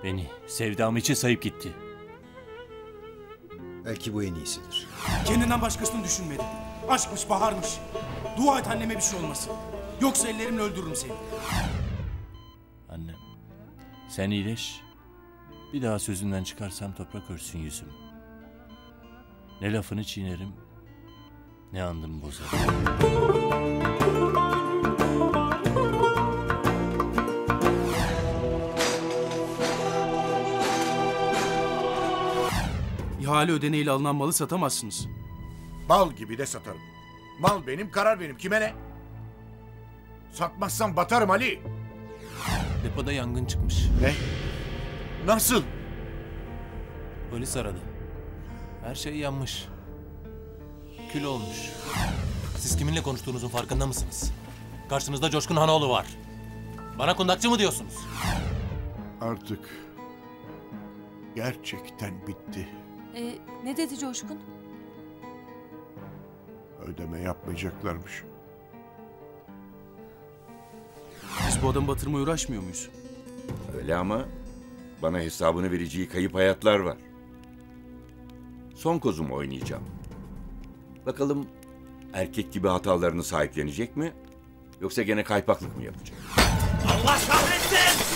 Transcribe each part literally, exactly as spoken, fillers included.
Beni sevdam için sayıp gitti. Belki bu en iyisidir. Kendinden başkasını düşünmedi. Aşkmış, baharmış. Dua et anneme bir şey olmasın. Yoksa ellerimle öldürürüm seni. Annem, sen iyileş. Bir daha sözünden çıkarsam toprak örsün yüzüm. Ne lafını çiğnerim, ne andımı bozarım. İhale ödeneğiyle alınan malı satamazsınız. Bal gibi de satarım. Mal benim, karar benim. Kime ne? Satmazsam batarım Ali. Depoda yangın çıkmış. Ne? Nasıl? Polis aradı. Her şey yanmış. Kül olmuş. Siz kiminle konuştuğunuzun farkında mısınız? Karşınızda Coşkun Hanoğlu var. Bana kundakçı mı diyorsunuz? Artık gerçekten bitti. Ee, ne dedi Coşkun? Ödeme yapmayacaklarmış. Biz bu adamı batırmaya uğraşmıyor muyuz? Öyle ama bana hesabını vereceği kayıp hayatlar var. Son kozumu oynayacağım. Bakalım erkek gibi hatalarını sahiplenecek mi? Yoksa gene kaypaklık mı yapacak? Allah kahretsin!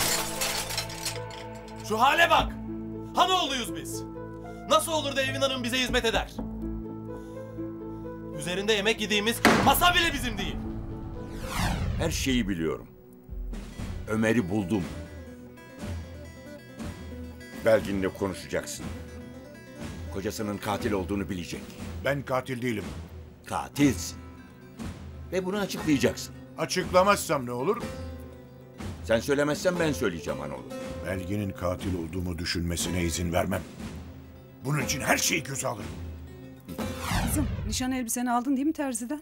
Şu hale bak! Hanoğlu'yuz biz. Nasıl olur da evin hanım bize hizmet eder? Üzerinde yemek yediğimiz masa bile bizim değil. Her şeyi biliyorum. Ömer'i buldum. Belgin'le konuşacaksın. Kocasının katil olduğunu bilecek. Ben katil değilim. Katilsin. Ve bunu açıklayacaksın. Açıklamazsam ne olur? Sen söylemezsen ben söyleyeceğim Hanoğlu. Belgin'in katil olduğumu düşünmesine izin vermem. Bunun için her şeyi göze alırım. Kızım, nişan elbiseni aldın değil mi terziden?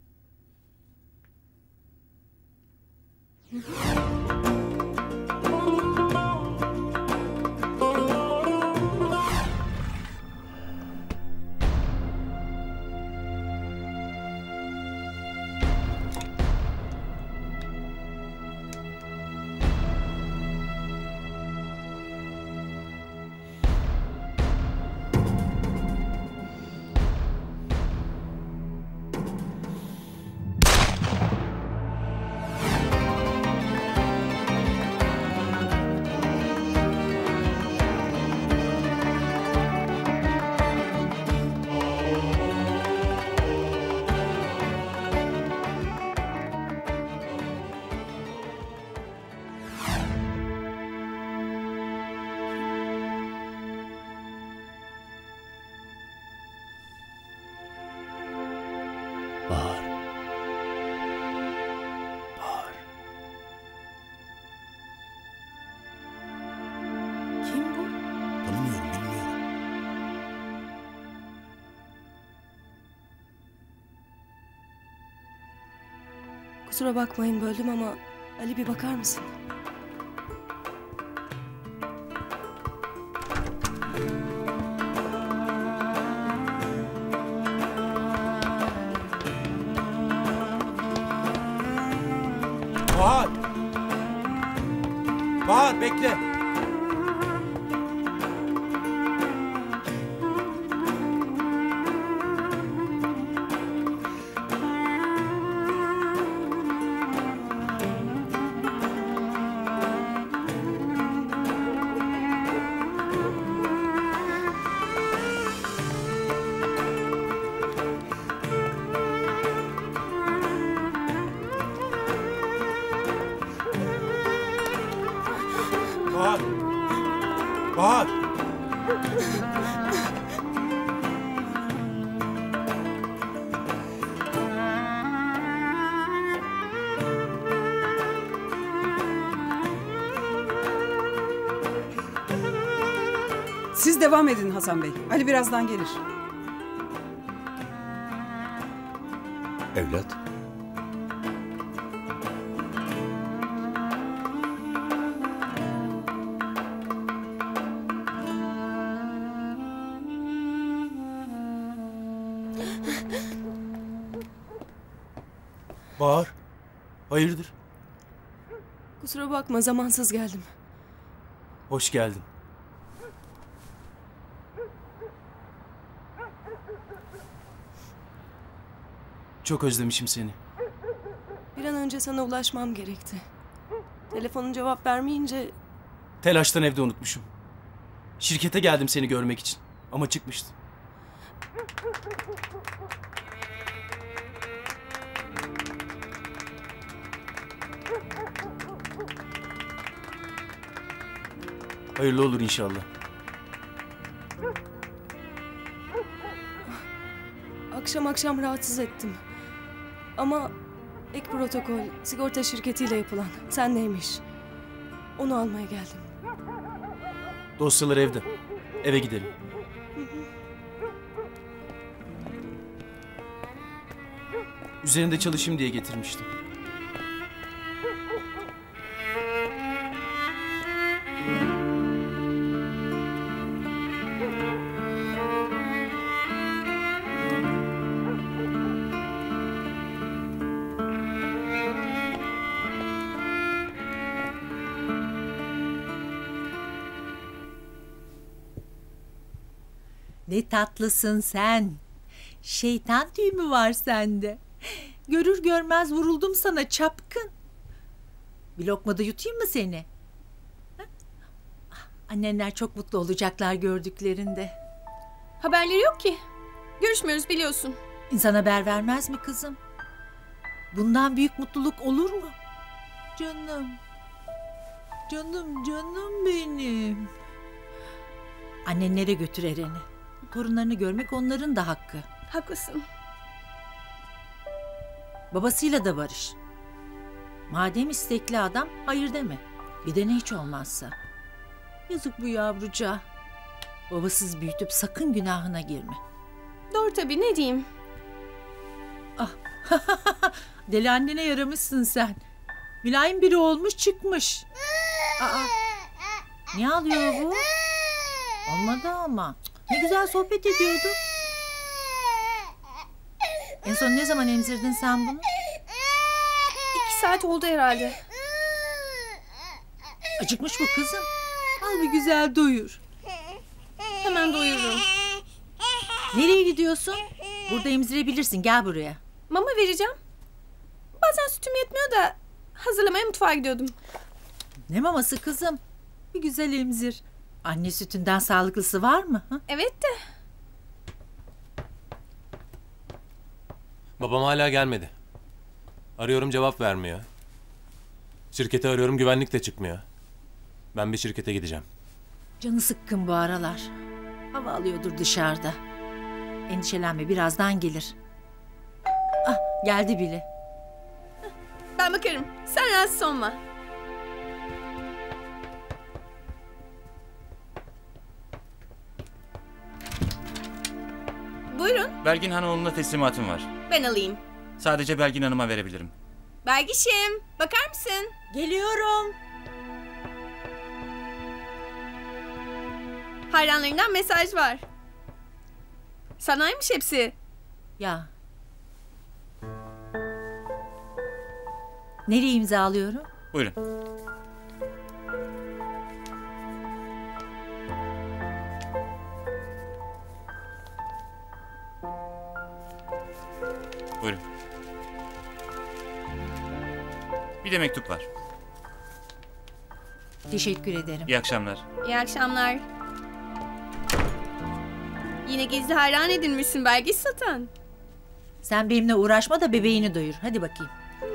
Bahar. Bahar. Kim bu? Tanımıyorum, bilmiyorum. Kusura bakmayın böldüm ama Ali bir bakar mısın? Bahar! Bahar bekle! Bahar! Bahar! Siz devam edin Hasan Bey. Ali birazdan gelir. Evlat. Bahar! Hayırdır? Kusura bakma zamansız geldim. Hoş geldin. Çok özlemişim seni. Bir an önce sana ulaşmam gerekti. Telefonun cevap vermeyince Telaştan evde unutmuşum. Şirkete geldim seni görmek için. Ama çıkmıştın. Hayırlı olur inşallah. akşam akşam rahatsız ettim. Ama ek protokol sigorta şirketiyle yapılan. Sen neymiş? Onu almaya geldim. Dosyalar evde. Eve gidelim. Üzerinde çalışayım diye getirmiştim. Ne tatlısın sen. Şeytan tüyü mü var sende? Görür görmez vuruldum sana çapkın. Bir lokma da yutayım mı seni? Ha? Annenler çok mutlu olacaklar gördüklerinde. Haberleri yok ki. Görüşmüyoruz biliyorsun. İnsan haber vermez mi kızım? Bundan büyük mutluluk olur mu? Canım. Canım canım benim. Annenlere götür Eren'i. Torunlarını görmek onların da hakkı. Haklısın. Babasıyla da barış. Madem istekli adam hayır deme. Bir de ne hiç olmazsa. Yazık bu yavrucağa. Babasız büyütüp sakın günahına girme. Doğru tabii, ne diyeyim? Deli annene yaramışsın sen. Mülayim biri olmuş çıkmış. Aa, ne ağlıyor bu? Olmadı ama. Ne güzel sohbet ediyorduk. En son ne zaman emzirdin sen bunu? İki saat oldu herhalde. Acıkmış bu kızım. Al bir güzel doyur. Hemen doyururum. Nereye gidiyorsun? Burada emzirebilirsin, gel buraya. Mama vereceğim. Bazen sütüm yetmiyor da hazırlamaya mutfağa gidiyordum. Ne maması kızım? Bir güzel emzir. Anne sütünden sağlıklısı var mı? Ha? Evet de. Babam hala gelmedi. Arıyorum cevap vermiyor. Şirkete arıyorum güvenlik de çıkmıyor. Ben bir şirkete gideceğim. Canı sıkkın bu aralar. Hava alıyordur dışarıda. Endişelenme, birazdan gelir. Ah, geldi bile. Ben bakarım. Sen rahatsız olma. Buyurun. Belgin Hanoğlu'na teslimatım var. Ben alayım. Sadece Belgin Hanım'a verebilirim. Belgişim, bakar mısın? Geliyorum. Hayranlarından mesaj var. Sanaymış hepsi. Ya. Nereye imzalıyorum? Buyurun. Buyurun. Bir de mektup var. Teşekkür ederim. İyi akşamlar. İyi akşamlar. Yine gizli hayran edinmişsin Belgiş satan. Sen benimle uğraşma da bebeğini doyur. Hadi bakayım.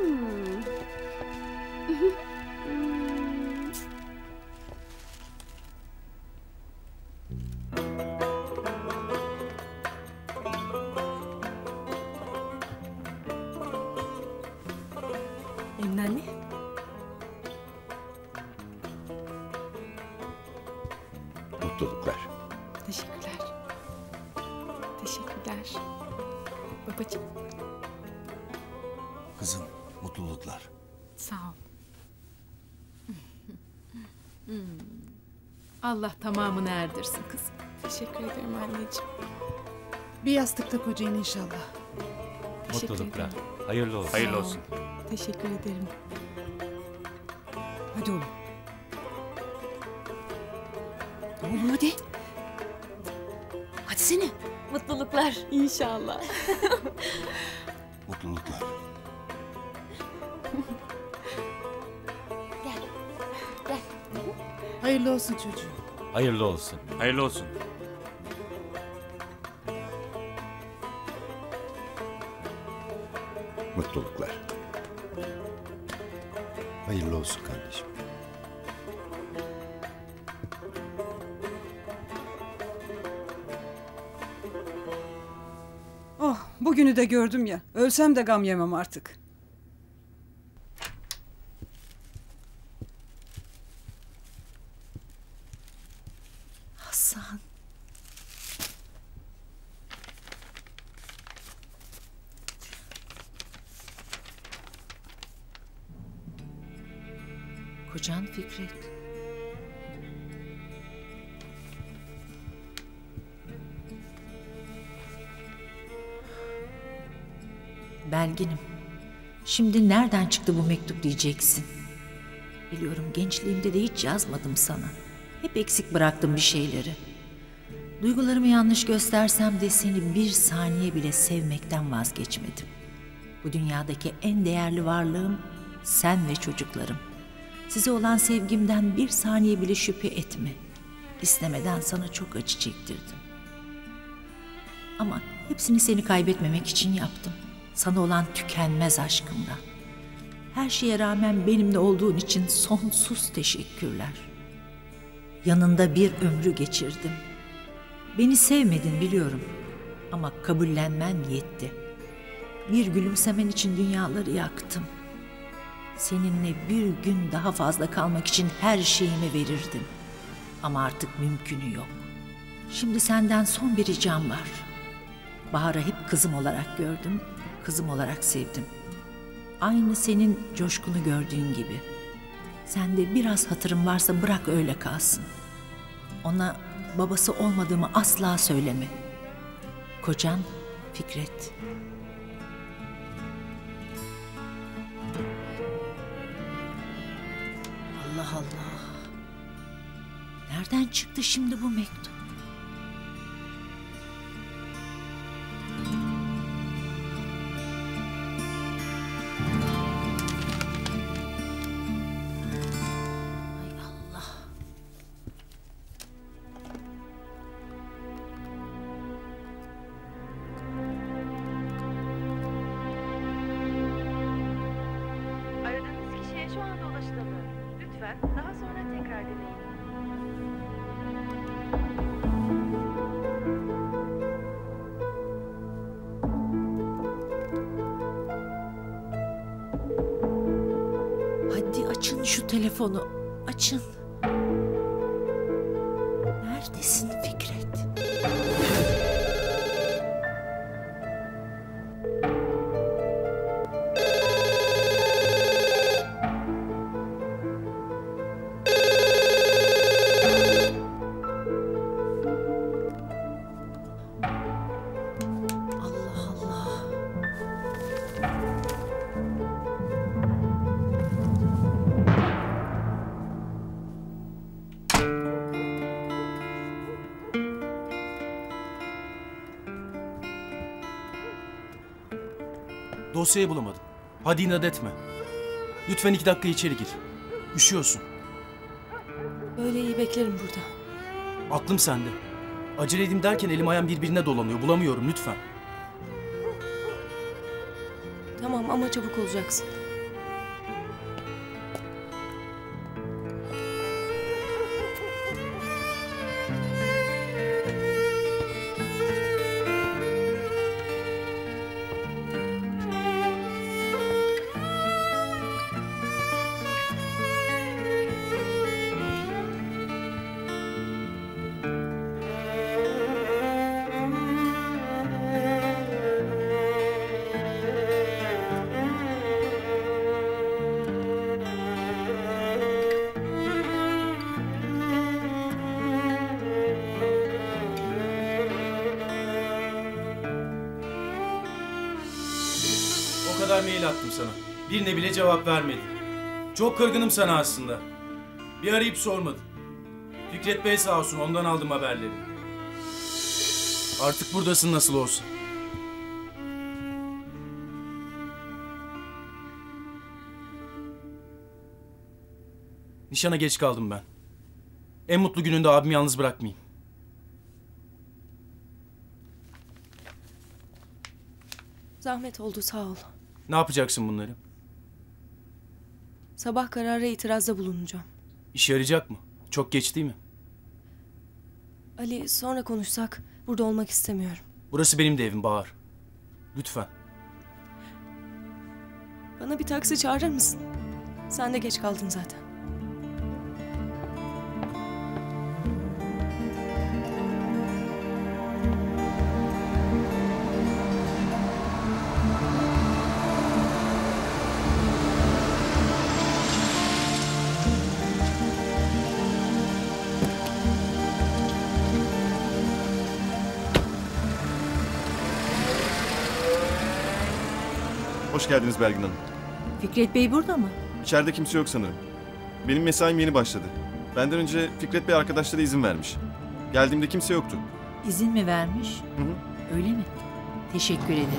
Emine anne. Mutluluklar. Teşekkürler. Teşekkürler. Babacığım. Kızım, mutluluklar. Sağ ol. Hmm. Allah tamamını erdirsin kızım. Teşekkür ederim anneciğim. Bir yastıkta kocayın inşallah. Teşekkür Mutluluklar. ederim. Hayırlı olsun. Hayırlı Sağ ol. olsun. Teşekkür ederim. Hadi oğlum. Oğlum hadi. Hadi seni. Mutluluklar. İnşallah. Mutluluklar. Gel. Gel. Hayırlı olsun çocuğum. Hayırlı olsun. Hayırlı olsun. Mutluluklar. Hayırlı olsun kardeşim. Oh, bugünü de gördüm ya. Ölsem de gam yemem artık. Hasan. Kocan Fikret. Belginim. Şimdi nereden çıktı bu mektup diyeceksin. Biliyorum, gençliğimde de hiç yazmadım sana. Hep eksik bıraktım bir şeyleri. Duygularımı yanlış göstersem de seni bir saniye bile sevmekten vazgeçmedim. Bu dünyadaki en değerli varlığım sen ve çocuklarım. Size olan sevgimden bir saniye bile şüphe etme. İstemeden sana çok acı çektirdim. Ama hepsini seni kaybetmemek için yaptım. Sana olan tükenmez aşkımdan. Her şeye rağmen benimle olduğun için sonsuz teşekkürler. Yanında bir ömrü geçirdim. Beni sevmedin biliyorum ama kabullenmen yetti. Bir gülümsemen için dünyaları yaktım. Seninle bir gün daha fazla kalmak için her şeyimi verirdim. Ama artık mümkünü yok. Şimdi senden son bir ricam var. Bahar'ı hep kızım olarak gördüm, kızım olarak sevdim. Aynı senin Coşkun'u gördüğün gibi. Sende biraz hatırım varsa bırak öyle kalsın. Ona babası olmadığımı asla söyleme. Kocan Fikret. Allah Allah. Nereden çıktı şimdi bu mektup? Hay Allah. Aradığınız kişiye şu anda ulaşılamıyor. Lütfen daha sonra tekrar deneyin. Hadi açın şu telefonu. Açın. Neredesin Fikret? Allah Allah. Dosyayı bulamadım. Hadi inat etme. Lütfen iki dakika içeri gir. Üşüyorsun. Böyle iyi beklerim burada. Aklım sende. Acele edeyim derken elim ayağım birbirine dolanıyor. Bulamıyorum lütfen. Tamam ama çabuk olacaksın. O kadar mail attım sana. Birine bile cevap vermedin. Çok kırgınım sana aslında. Bir arayıp sormadın. Fikret Bey sağ olsun, ondan aldım haberleri. Artık buradasın nasıl olsa. Nişana geç kaldım ben. En mutlu gününde abimi yalnız bırakmayayım. Zahmet oldu, sağ ol. Ne yapacaksın bunları? Sabah karara itirazda bulunacağım. İşe yarayacak mı? Çok geç değil mi? Ali, sonra konuşsak. Burada olmak istemiyorum. Burası benim de evim Bahar. Lütfen. Bana bir taksi çağırır mısın? Sen de geç kaldın zaten. Hoş geldiniz Belgin Hanım. Fikret Bey burada mı? İçeride kimse yok sanırım. Benim mesaim yeni başladı. Benden önce Fikret Bey arkadaşlara izin vermiş. Geldiğimde kimse yoktu. İzin mi vermiş? Hı hı. Öyle mi? Teşekkür ederim.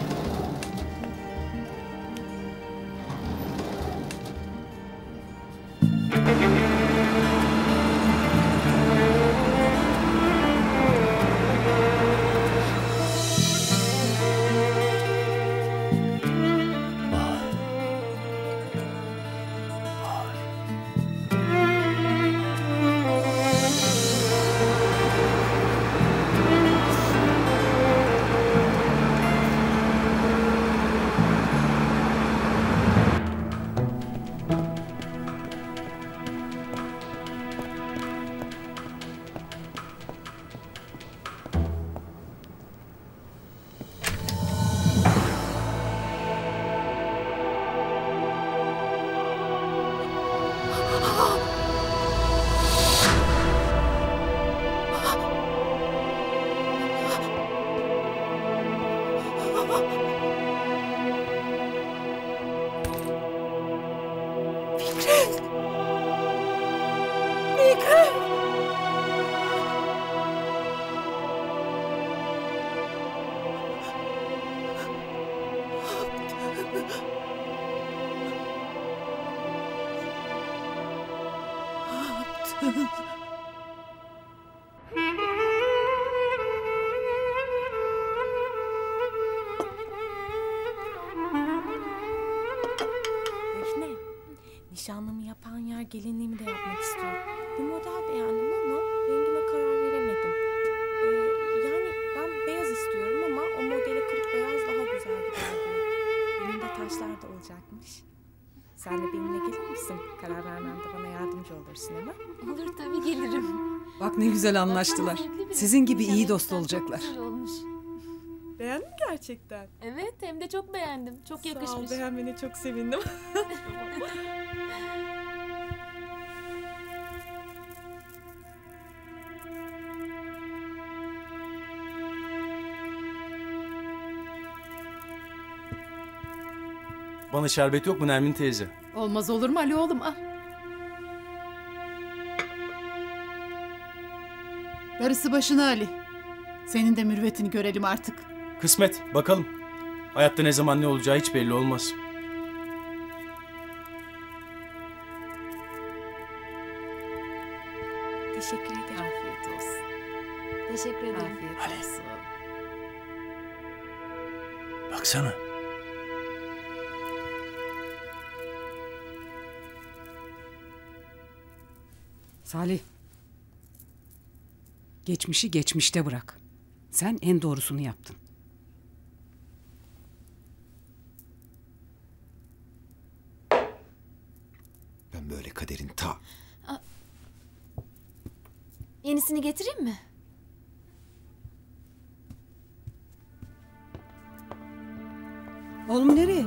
Defne, nişanlımı yapan yer gelinliğimi de yapmak istiyorum. Bir model beğendim ama rengine karar veremedim. Ee, yani ben beyaz istiyorum ama o modele kırık beyaz daha güzel gider diyor. Benim de taşlar da olacakmış. Sen de benimle gelir misin? Karar vermemde bana yardımcı olursun ama. Olur tabii gelirim. Bak ne güzel anlaştılar. Sizin gibi iyi dost olacaklar. Beğendin mi gerçekten? Evet, hem de çok beğendim. Çok yakışmış. Sağ ol, beğenmene çok sevindim. Bana şerbet yok mu Nermin teyze? Olmaz olur mu Ali oğlum, al. Darısı başına Ali. Senin de mürüvvetini görelim artık. Kısmet, bakalım. Hayatta ne zaman ne olacağı hiç belli olmaz. Teşekkür ederim. Afiyet olsun. Teşekkür ederim. Afiyet olsun. Baksana. Salih. Geçmişi geçmişte bırak. Sen en doğrusunu yaptın. Ben böyle kaderin ta... Yenisini getireyim mi? Oğlum nereye?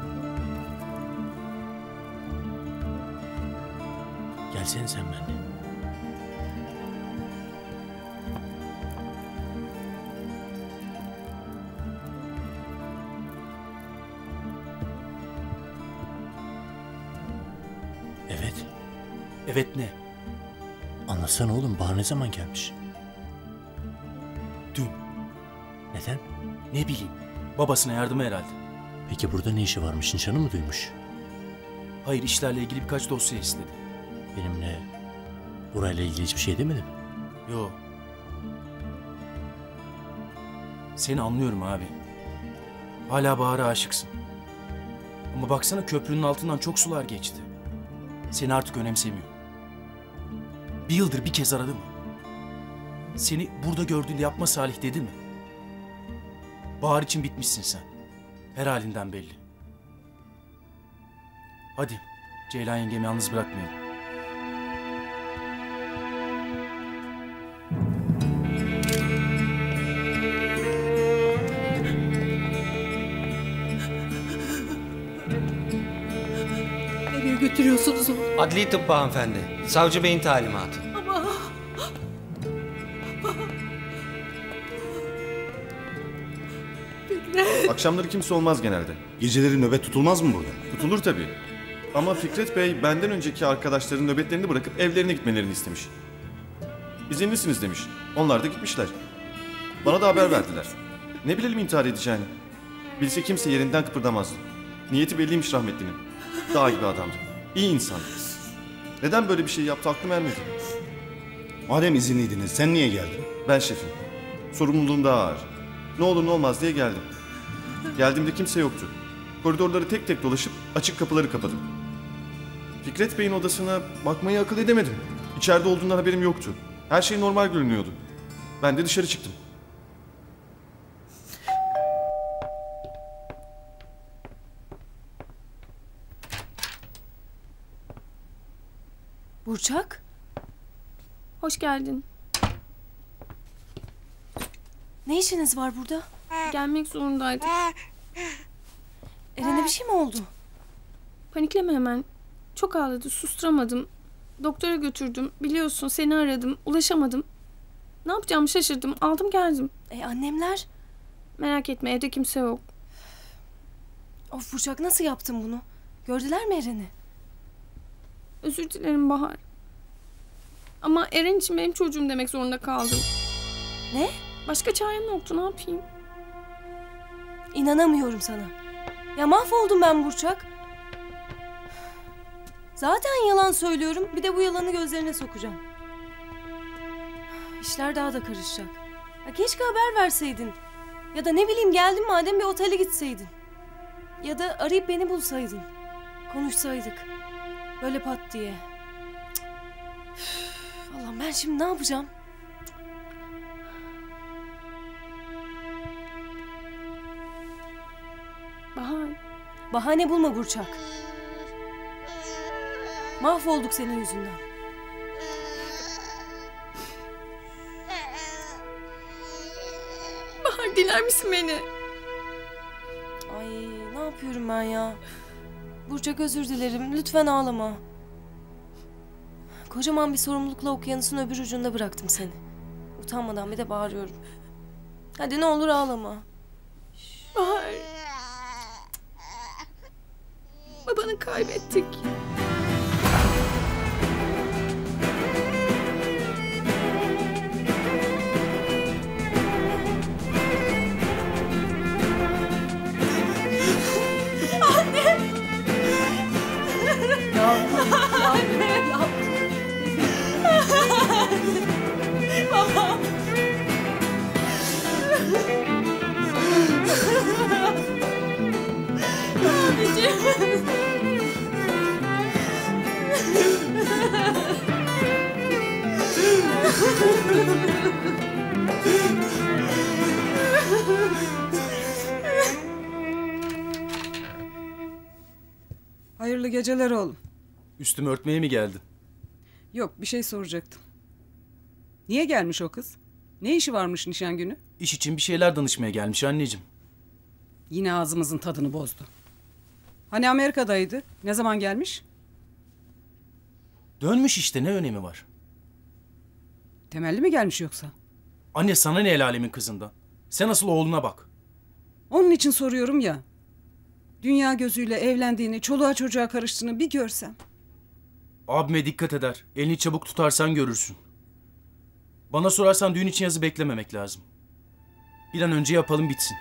Gelsene sen benimle. Evet ne? Anlatsana oğlum, Bahar ne zaman gelmiş? Dün. Neden? Ne bileyim. Babasına yardıma herhalde. Peki burada ne işi varmış? Nişanı mı duymuş? Hayır, işlerle ilgili birkaç dosya istedi. Benimle burayla ilgili hiçbir şey demedi mi? Yo. Seni anlıyorum abi. Hala Bahar'a aşıksın. Ama baksana, köprünün altından çok sular geçti. Seni artık önemsemiyor. Bir yıldır bir kez aradı mı? Seni burada gördüğünde yapma Salih dedi mi? Bahar için bitmişsin sen. Her halinden belli. Hadi Ceylan yengemi yalnız bırakmayalım. Nereye götürüyorsunuz onu? Adli tıp hanımefendi. Savcı beyin talimatı. Ama... Fikret! Akşamları kimse olmaz genelde. Geceleri nöbet tutulmaz mı burada? Tutulur tabii. Ama Fikret Bey benden önceki arkadaşların nöbetlerini bırakıp evlerine gitmelerini istemiş. İzinlisiniz demiş. Onlar da gitmişler. Bana da haber verdiler. Ne bilelim intihar edeceğini. Bilse kimse yerinden kıpırdamazdı. Niyeti belliymiş rahmetlinin. Dağ gibi adamdı. İyi insan. Neden böyle bir şey yaptı aklım ermedi. Madem izinliydiniz sen niye geldin? Ben şefim. Sorumluluğum daha ağır. Ne olur ne olmaz diye geldim. Geldiğimde kimse yoktu. Koridorları tek tek dolaşıp açık kapıları kapadım. Fikret Bey'in odasına bakmayı akıl edemedim. İçeride olduğundan haberim yoktu. Her şey normal görünüyordu. Ben de dışarı çıktım. Burçak? Hoş geldin. Ne işiniz var burada? Gelmek zorundaydık. Eren'e bir şey mi oldu? Panikleme hemen. Çok ağladı, susturamadım. Doktora götürdüm. Biliyorsun, seni aradım. Ulaşamadım. Ne yapacağımı şaşırdım. Aldım geldim. E annemler? Merak etme, evde kimse yok. Of Burçak, nasıl yaptın bunu? Gördüler mi Eren'i? Özür dilerim Bahar. Ama Eren için benim çocuğum demek zorunda kaldım. Ne? Başka çarem yoktu, ne yapayım? İnanamıyorum sana. Ya mahvoldum ben Burçak. Zaten yalan söylüyorum. Bir de bu yalanı gözlerine sokacağım. İşler daha da karışacak. Ya keşke haber verseydin. Ya da ne bileyim, geldin madem bir otele gitseydin. Ya da arayıp beni bulsaydın. Konuşsaydık. Böyle pat diye. Üf, Allah'ım, ben şimdi ne yapacağım? Bahar. Bahane bulma Burçak. Mahvolduk senin yüzünden. Bahar, diler misin beni? Ay, ne yapıyorum ben ya? Burçak, özür dilerim. Lütfen ağlama. Kocaman bir sorumlulukla okyanusun öbür ucunda bıraktım seni. Utanmadan bir de bağırıyorum. Hadi ne olur ağlama. Bahar. Babanı kaybettik. Hayırlı geceler oğlum. Üstümü örtmeye mi geldin? Yok, bir şey soracaktım. Niye gelmiş o kız? Ne işi varmış nişan günü? İş için bir şeyler danışmaya gelmiş anneciğim. Yine ağzımızın tadını bozdu. Hani Amerika'daydı? Ne zaman gelmiş? Dönmüş işte, ne önemi var? Temelli mi gelmiş yoksa? Anne, sana ne el alemin kızından? Sen asıl oğluna bak. Onun için soruyorum ya. Dünya gözüyle evlendiğini, çoluğa çocuğa karıştığını bir görsem. Abime dikkat eder. Elini çabuk tutarsan görürsün. Bana sorarsan düğün için yazı beklememek lazım. Bir an önce yapalım bitsin.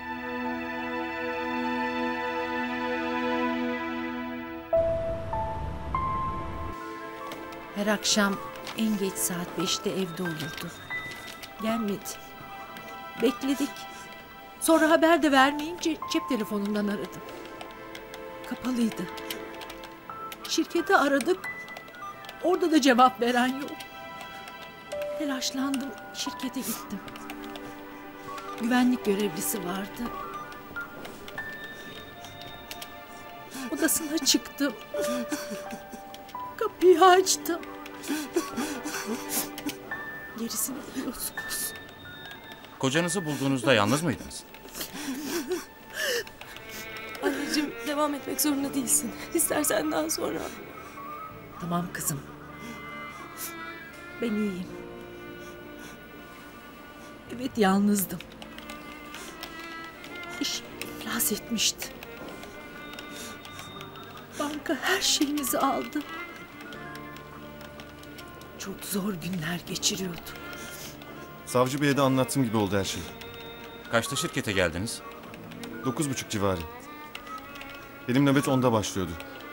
Her akşam en geç saat beşte evde olurdu. Gelmedi. Bekledik. Sonra haber de vermeyince cep telefonundan aradım. Kapalıydı. Şirketi aradık. Orada da cevap veren yok. Telaşlandım. Şirkete gittim. Güvenlik görevlisi vardı. Odasına çıktım. Kapıyı açtım. Gerisini biliyorsunuz. Kocanızı bulduğunuzda yalnız mıydınız? Anneciğim devam etmek zorunda değilsin. İstersen daha sonra. Tamam kızım. Ben iyiyim. Evet, yalnızdım. İş iflas etmişti. Banka her şeyimizi aldı. Çok zor günler geçiriyorduk. Savcı Bey'e de anlattığım gibi oldu her şey. Kaçta şirkete geldiniz? Dokuz buçuk civarı. Benim nöbet onda başlıyordu.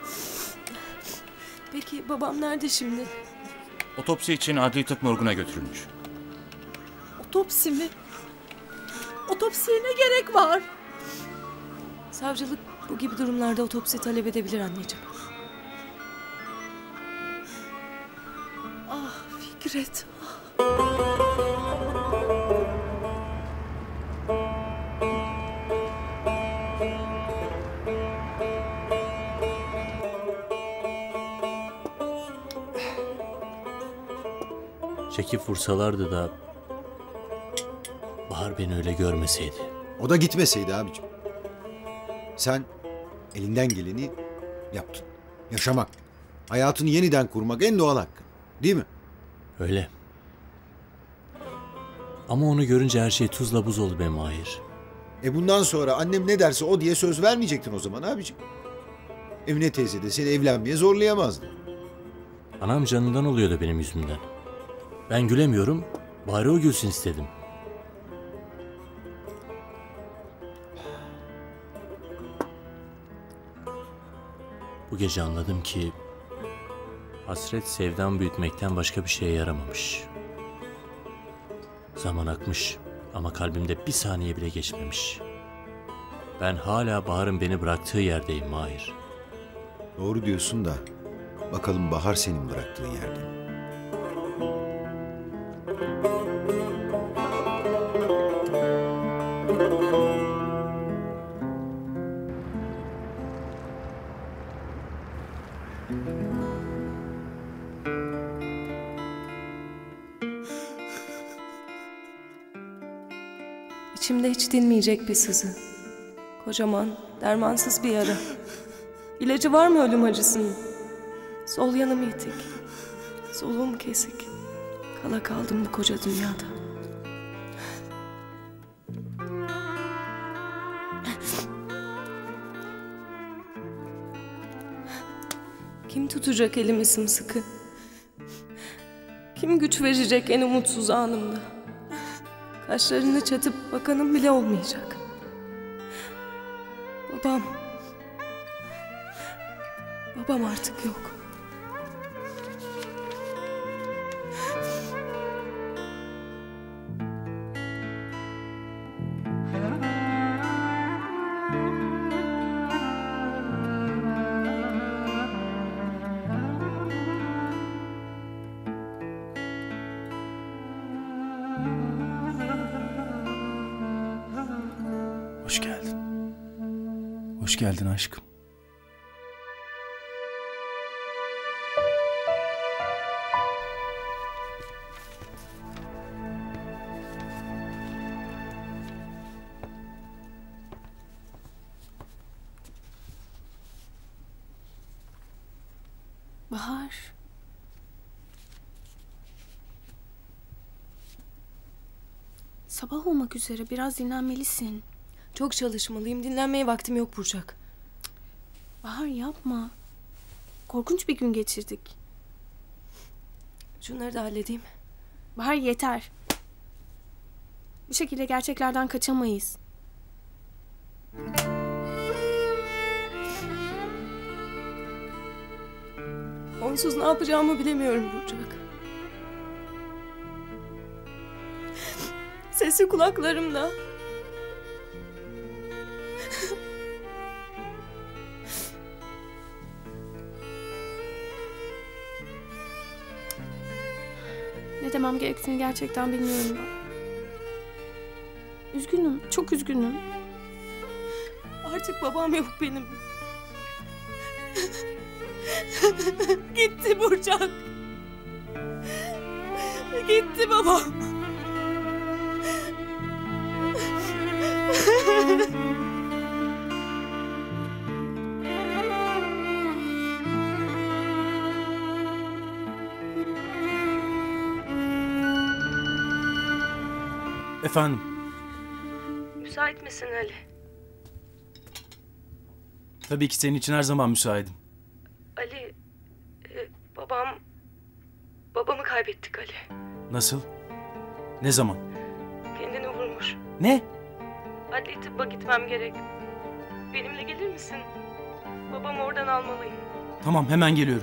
Peki babam nerede şimdi? Otopsi için adli tıp morguna götürülmüş. Otopsi mi? Otopsiye ne gerek var? Savcılık bu gibi durumlarda otopsi talep edebilir anneciğim. Ah Fikret. Çekip vursalardı da Bahar beni öyle görmeseydi. O da gitmeseydi abicim. Sen elinden geleni yaptın. Yaşamak, hayatını yeniden kurmak en doğal hakkın. Değil mi? Öyle. Ama onu görünce her şey tuzla buz oldu be Mahir. E bundan sonra annem ne derse o diye söz vermeyecektin o zaman abicim. Emine teyze de seni evlenmeye zorlayamazdı. Anam canından oluyordu benim yüzümden. Ben gülemiyorum, bari o gülsün istedim. Bu gece anladım ki hasret sevdan büyütmekten başka bir şeye yaramamış. Zaman akmış ama kalbimde bir saniye bile geçmemiş. Ben hala Bahar'ın beni bıraktığı yerdeyim Mahir. Doğru diyorsun da bakalım Bahar senin bıraktığın yerde mi? İçimde hiç dinmeyecek bir sızı. Kocaman, dermansız bir yara. İlacı var mı ölüm acısının? Sol yanım yitik. Soluğum kesik. Kala kaldım bu koca dünyada. Kim tutacak elimi sımsıkı? Kim güç verecek en umutsuz anımda? Kaşlarını çatıp bakanım bile olmayacak. Babam. Babam artık yok. Hoş geldin. Hoş geldin aşkım. Bahar. Sabah olmak üzere, biraz dinlenmelisin. Çok çalışmalıyım. Dinlenmeye vaktim yok Burçak. Bahar yapma. Korkunç bir gün geçirdik. Şunları da halledeyim. Bahar yeter. Bu şekilde gerçeklerden kaçamayız. Onsuz ne yapacağımı bilemiyorum Burçak. Sesi kulaklarımda. Ne demem gerektiğini gerçekten bilmiyorum ben. Üzgünüm, çok üzgünüm. Artık babam yok benim. Gitti Burçak. Gitti babam. Efendim? Müsait misin Ali? Tabii ki senin için her zaman müsaitim. Ali, e, babam... Babamı kaybettik Ali. Nasıl? Ne zaman? Kendini vurmuş. Ne? Adli tıbba gitmem gerek. Benimle gelir misin? Babamı oradan almalıyım. Tamam, hemen geliyorum.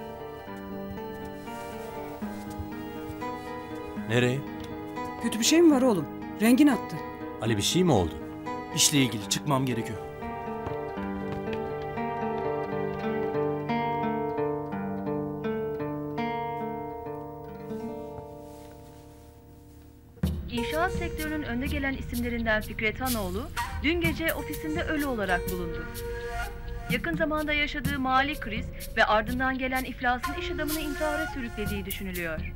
Nereye? Kötü bir şey mi var oğlum? Rengin attı. Ali bir şey mi oldu? İşle ilgili çıkmam gerekiyor. İnşaat sektörünün önde gelen isimlerinden Fikret Hanoğlu, dün gece ofisinde ölü olarak bulundu. Yakın zamanda yaşadığı mali kriz ve ardından gelen iflasın iş adamını intihara sürüklediği düşünülüyor.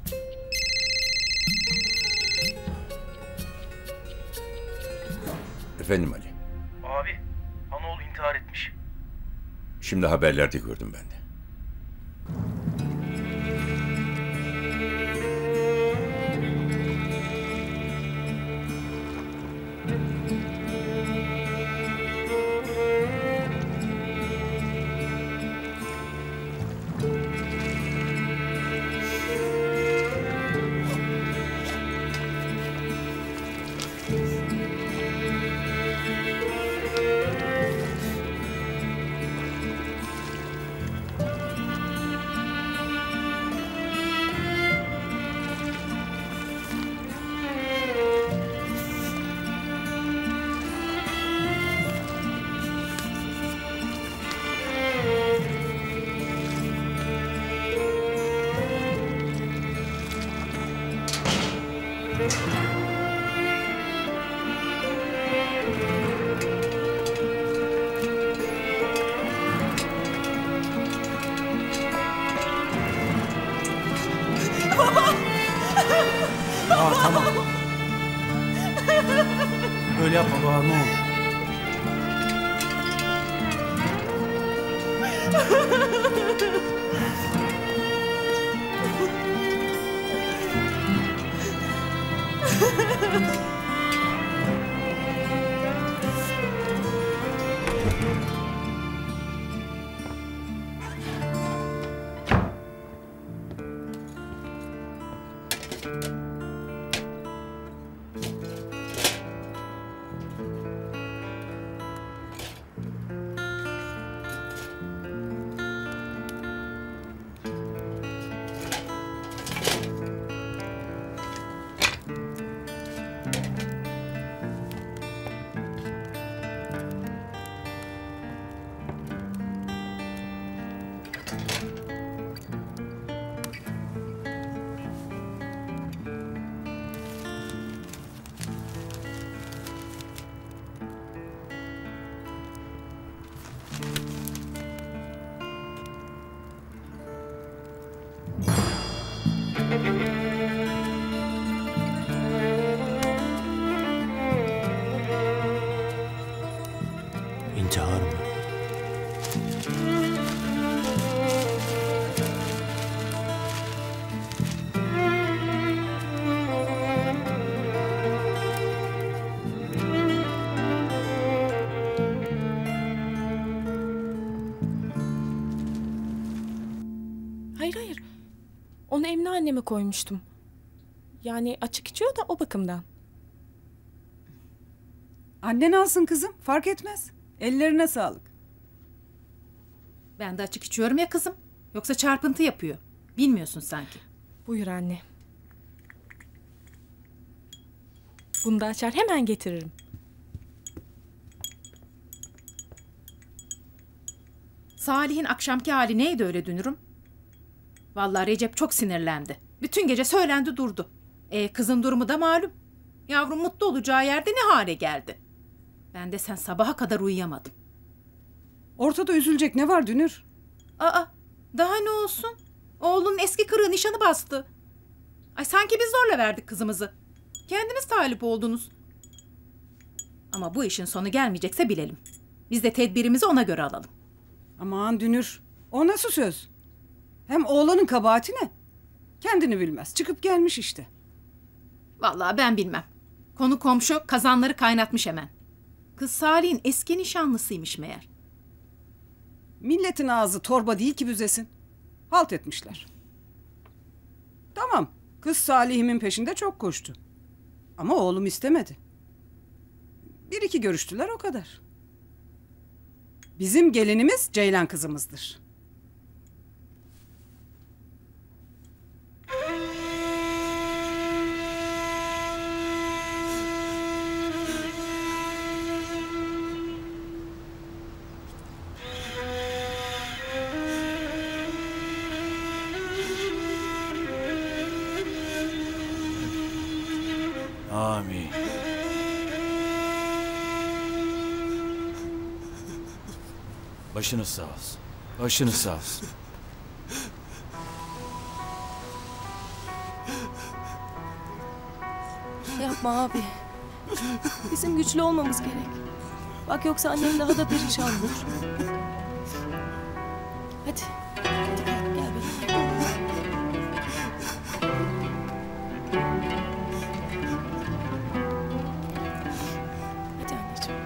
Efendim Ali. Abi, Hanoğlu intihar etmiş. Şimdi haberlerde gördüm ben de. Bahar tamam. Öyle yapma Bahar, ne olur. İntihar mı? Hayır hayır. Onu Emine anneme koymuştum. Yani açık içiyor da o bakımdan. Annen alsın kızım, fark etmez. Ellerine sağlık. Ben de açık içiyorum ya kızım. Yoksa çarpıntı yapıyor. Bilmiyorsun sanki. Buyur anne. Bunu da açar hemen getiririm. Salih'in akşamki hali neydi öyle Dünürüm? Vallahi Recep çok sinirlendi. Bütün gece söylendi durdu. E kızın durumu da malum. Yavrum mutlu olacağı yerde ne hale geldi? Ben de sen sabaha kadar uyuyamadım. Ortada üzülecek ne var Dünür? Aa, daha ne olsun? Oğlunun eski kırığı nişanı bastı. Ay sanki biz zorla verdik kızımızı. Kendiniz talip oldunuz. Ama bu işin sonu gelmeyecekse bilelim. Biz de tedbirimizi ona göre alalım. Aman Dünür, o nasıl söz? Hem oğlanın kabahati ne? Kendini bilmez, çıkıp gelmiş işte. Vallahi ben bilmem. Konu komşu kazanları kaynatmış hemen. Kız Salih'in eski nişanlısıymış meğer. Milletin ağzı torba değil ki büzesin. Halt etmişler. Tamam, kız Salih'imin peşinde çok koştu. Ama oğlum istemedi. Bir iki görüştüler o kadar. Bizim gelinimiz Ceylan kızımızdır. Amin. Başınız sağ olsun. Başınız sağ olsun. Yapma abi. Bizim güçlü olmamız gerek. Bak yoksa annem daha da perişan olur. Hadi. Hadi kalk gel benimle. Hadi anneciğim.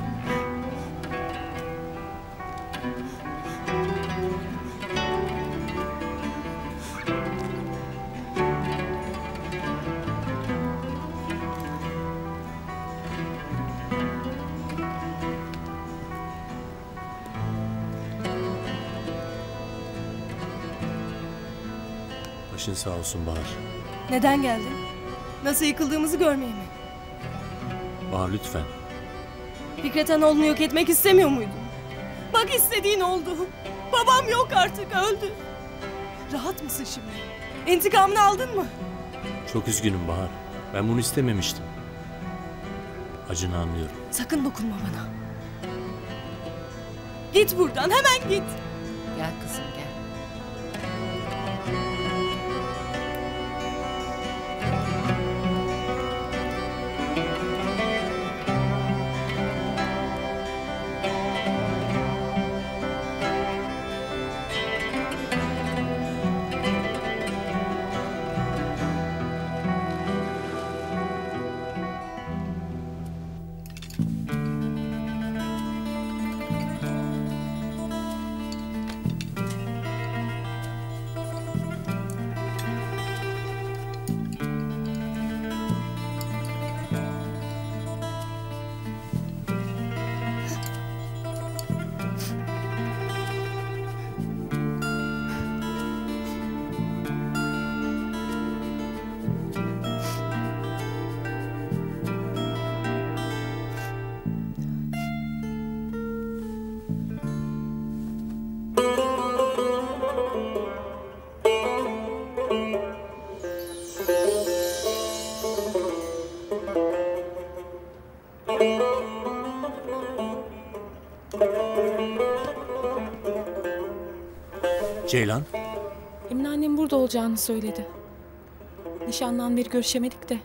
Başın sağ olsun Bahar. Neden geldin? Nasıl yıkıldığımızı görmeye mi? Bahar lütfen. Fikret Hanoğlu'nu yok etmek istemiyor muydun? Bak istediğin oldu. Babam yok artık, öldü. Rahat mısın şimdi? İntikamını aldın mı? Çok üzgünüm Bahar. Ben bunu istememiştim. Acını anlıyorum. Sakın dokunma bana. Git buradan, hemen git. Gel kızım gel. Ceylan, Emine annem burada olacağını söyledi. Nişandan beri görüşemedik de.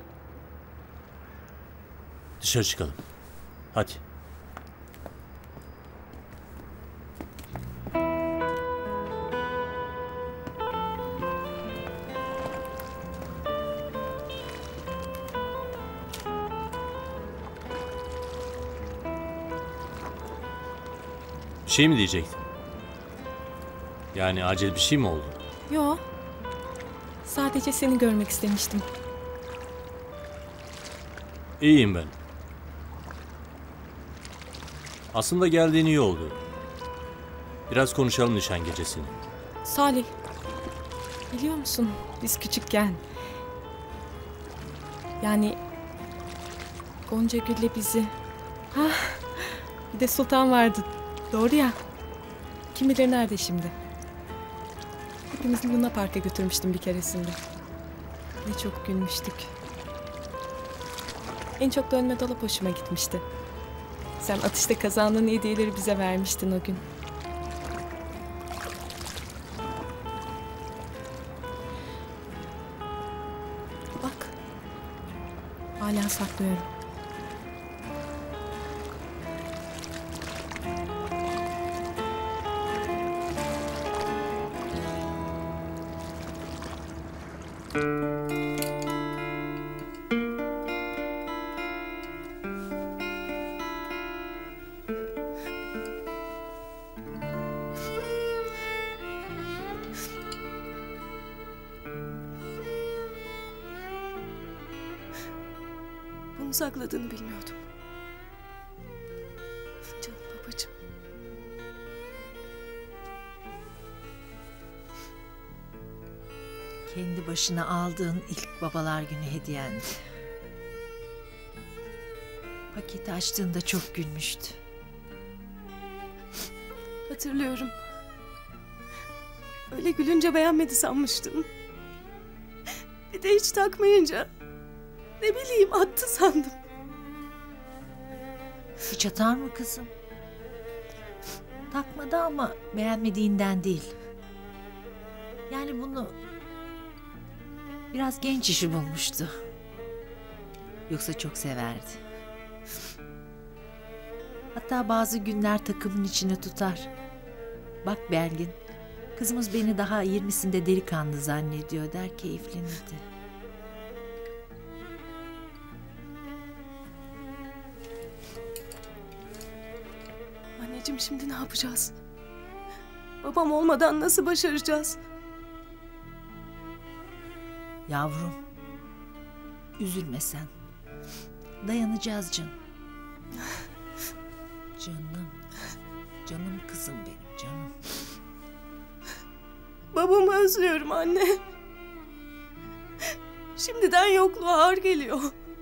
dışarı çıkalım. Hadi. Bir şey mi diyecektin? Yani acil bir şey mi oldu? Yo. Sadece seni görmek istemiştim. İyiyim ben. Aslında geldiğin iyi oldu. Biraz konuşalım nişan gecesini. Salih, biliyor musun biz küçükken... Yani Gonca Gül'le bizi... Hah, bir de Sultan vardı. Doğru ya. Kim bilir nerede şimdi. Hepimizi Luna Park'a götürmüştüm bir keresinde. Ne çok gülmüştük. En çok da önüme dolap hoşuma gitmişti. Sen atışta kazandığın hediyeleri bize vermiştin o gün. Bak. Hala saklıyorum. Bunu sakladığını bilmiyordum. Canım babacığım. Kendi başına aldığın ilk babalar günü hediyendi. Paketi açtığında çok gülmüştü. Hatırlıyorum. Öyle gülünce beğenmedi sanmıştım. Bir de hiç takmayınca... Ne bileyim attı sandım. Hiç atar mı kızım? Takmadı ama beğenmediğinden değil. Yani bunu biraz genç işi bulmuştu. Yoksa çok severdi. Hatta bazı günler takımın içine tutar. Bak Belgin, kızımız beni daha yirmisinde delikanlı zannediyor der, keyiflenirdi. Anneciğim şimdi ne yapacağız? Babam olmadan nasıl başaracağız? Yavrum, üzülme sen. Dayanacağız canım. Canım, canım kızım benim, canım. Babamı özlüyorum anne. Şimdiden yokluğu ağır geliyor.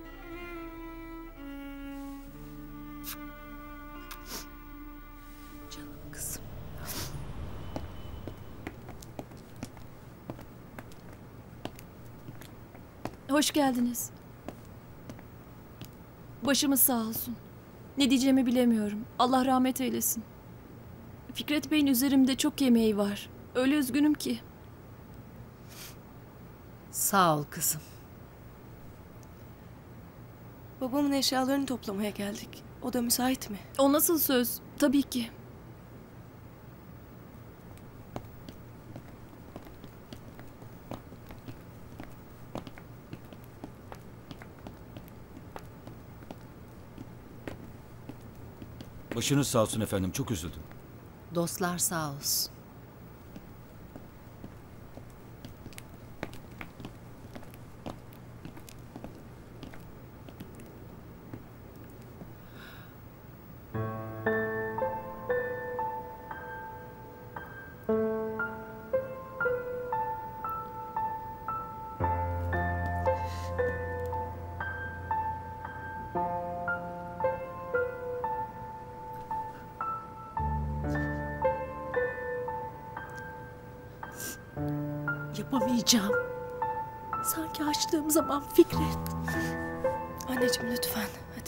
Hoş geldiniz. Başımız sağ olsun. Ne diyeceğimi bilemiyorum. Allah rahmet eylesin. Fikret Bey'in üzerimde çok yemeği var. Öyle üzgünüm ki. Sağ ol kızım. Babamın eşyalarını toplamaya geldik. O da müsait mi? O nasıl söz? Tabii ki. Başınız sağ olsun efendim, çok üzüldüm. Dostlar sağ olsun. Yapamayacağım. Sanki açtığım zaman Fikret. Anneciğim lütfen hadi.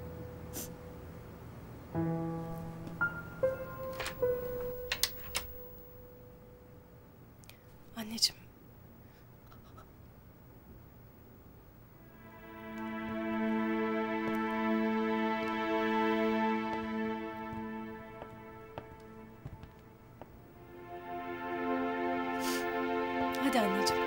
Anneciğim. Hadi anneciğim.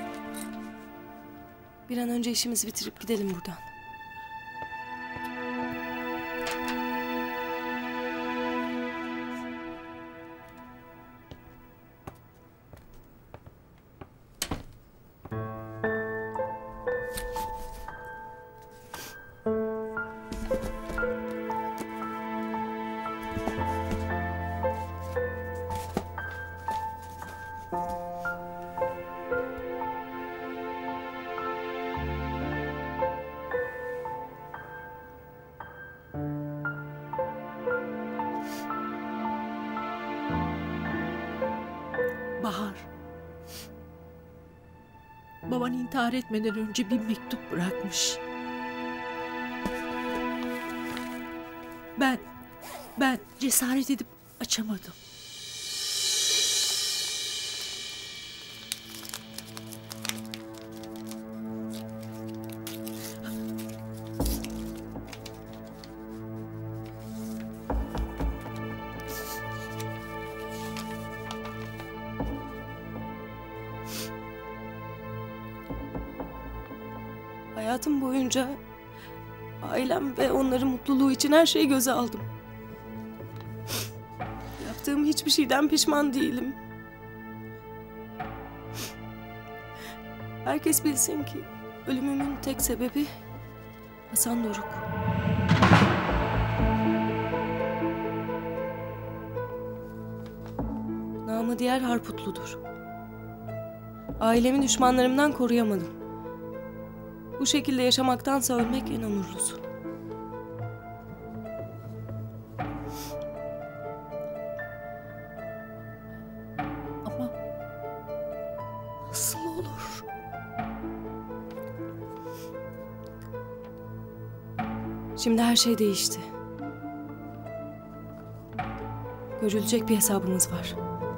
Bir an önce işimizi bitirip gidelim buradan. Baban intihar etmeden önce bir mektup bırakmış. Ben, ben cesaret edip açamadım. Hayatım boyunca ailem ve onların mutluluğu için her şeyi göze aldım. Yaptığım hiçbir şeyden pişman değilim. Herkes bilsin ki ölümümün tek sebebi Hasan Doruk. Namı diğer Harputludur. Ailemi düşmanlarımdan koruyamadım. Bu şekilde yaşamaktansa ölmek en onurlusu. Ama nasıl olur? Şimdi her şey değişti. Görülecek bir hesabımız var.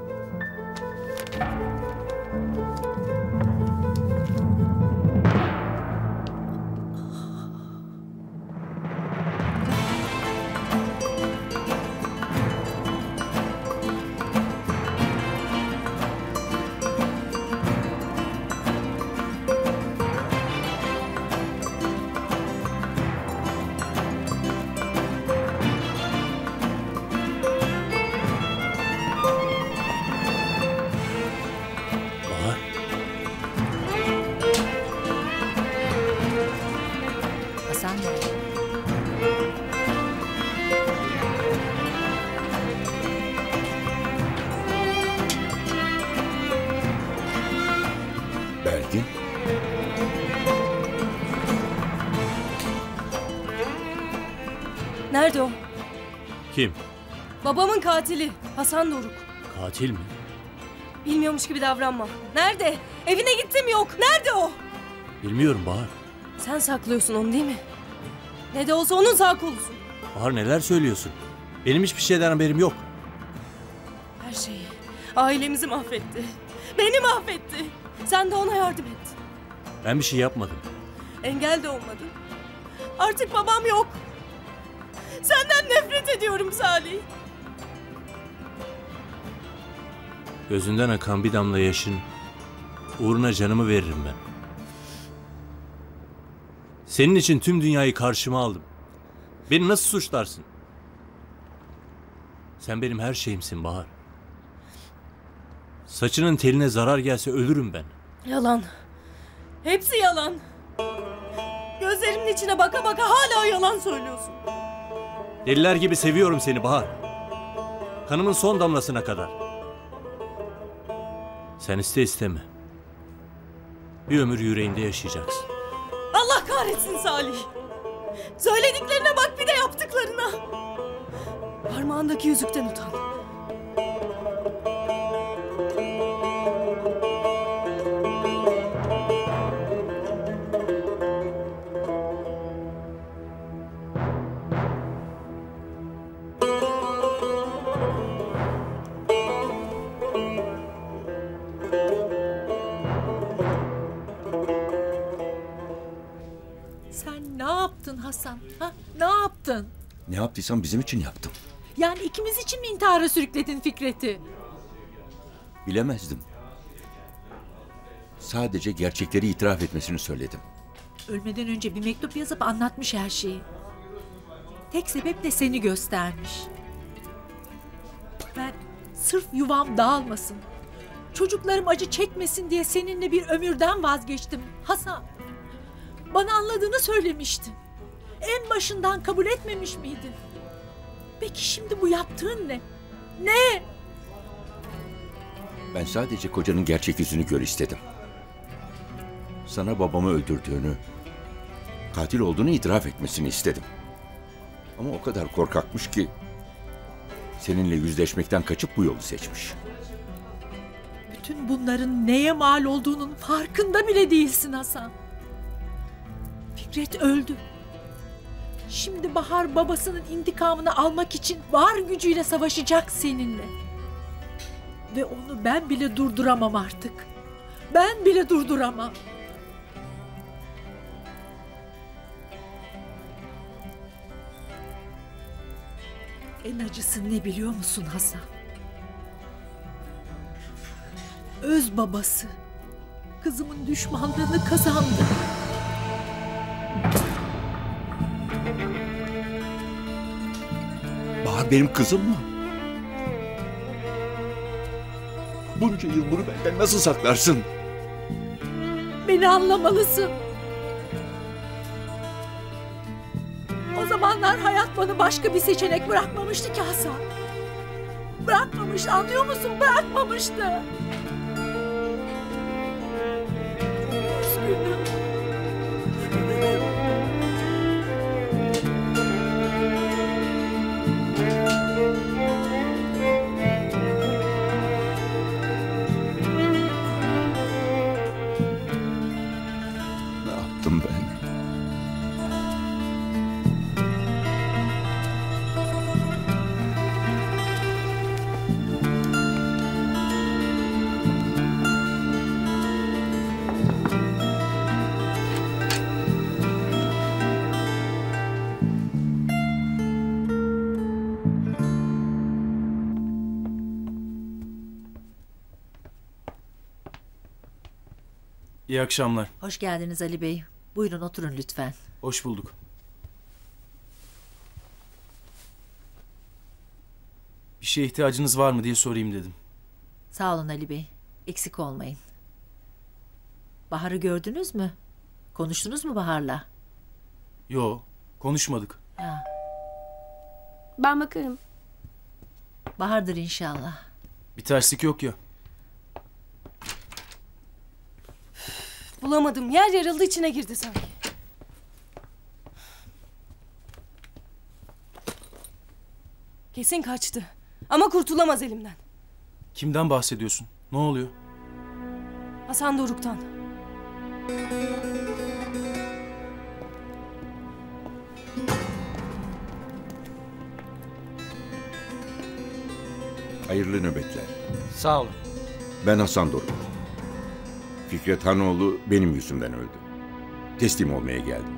Hasan nerede? Belgin? Nerede o? Kim? Babamın katili Hasan Doruk. Katil mi? Bilmiyormuş gibi davranma. Nerede? Evine gittim yok. Nerede o? Bilmiyorum Bahar. Sen saklıyorsun onu değil mi? Ne de olsa onun sağ kolusun. Bahar neler söylüyorsun? Benim hiçbir şeyden haberim yok. Her şeyi. Ailemizi mahvetti. Beni mahvetti. Sen de ona yardım et. Ben bir şey yapmadım. Engel de olmadın. Artık babam yok. Senden nefret ediyorum Salih. Gözünden akan bir damla yaşın uğruna canımı veririm ben. Senin için tüm dünyayı karşıma aldım. Beni nasıl suçlarsın? Sen benim her şeyimsin Bahar. Saçının teline zarar gelse ölürüm ben. Yalan. Hepsi yalan. Gözlerimin içine baka baka hala yalan söylüyorsun. Deliler gibi seviyorum seni Bahar. Kanımın son damlasına kadar. Sen iste isteme. Bir ömür yüreğinde yaşayacaksın. Allah kahretsin Salih. Söylediklerine bak bir de yaptıklarına. Parmağındaki yüzükten utan. Sen ne yaptın Hasan? Ha? Ne yaptın? Ne yaptıysam bizim için yaptım. Yani ikimiz için mi intihara sürükledin Fikret'i? Bilemezdim. Sadece gerçekleri itiraf etmesini söyledim. Ölmeden önce bir mektup yazıp anlatmış her şeyi. Tek sebep de seni göstermiş. Ben sırf yuvam dağılmasın, çocuklarım acı çekmesin diye seninle bir ömürden vazgeçtim Hasan. Bana anladığını söylemiştin. En başından kabul etmemiş miydin? Peki şimdi bu yaptığın ne? Ne? Ben sadece kocanın gerçek yüzünü gör istedim. Sana babamı öldürdüğünü, katil olduğunu itiraf etmesini istedim. Ama o kadar korkakmış ki seninle yüzleşmekten kaçıp bu yolu seçmiş. Bütün bunların neye mal olduğunun farkında bile değilsin Hasan. Fikret öldü. Şimdi Bahar babasının intikamını almak için var gücüyle savaşacak seninle. Ve onu ben bile durduramam artık. Ben bile durduramam. En acısı ne biliyor musun Hasan? Öz babası kızımın düşmanlığını kazandı. Bahar benim kızım mı? Bunca yıl bunu benden nasıl saklarsın? Beni anlamalısın. O zamanlar hayat bana başka bir seçenek bırakmamıştı ki Hasan. Bırakmamıştı, anlıyor musun? Bırakmamıştı. Üzgünüm. Ne yaptım ben? İyi akşamlar. Hoş geldiniz Ali Bey. Buyurun oturun lütfen. Hoş bulduk. Bir şeye ihtiyacınız var mı diye sorayım dedim. Sağ olun Ali Bey. Eksik olmayın. Bahar'ı gördünüz mü? Konuştunuz mu Bahar'la? Yo, konuşmadık. Ha, Ben bakarım. Bahar'dır inşallah. Bir terslik yok ya. Bulamadım. Yer yarıldı, içine girdi sanki. Kesin kaçtı. Ama kurtulamaz elimden. Kimden bahsediyorsun? Ne oluyor? Hasan Doruk'tan. Hayırlı nöbetler. Sağ olun. Ben Hasan Doruk. Fikret Hanoğlu benim yüzümden öldü. Teslim olmaya geldim.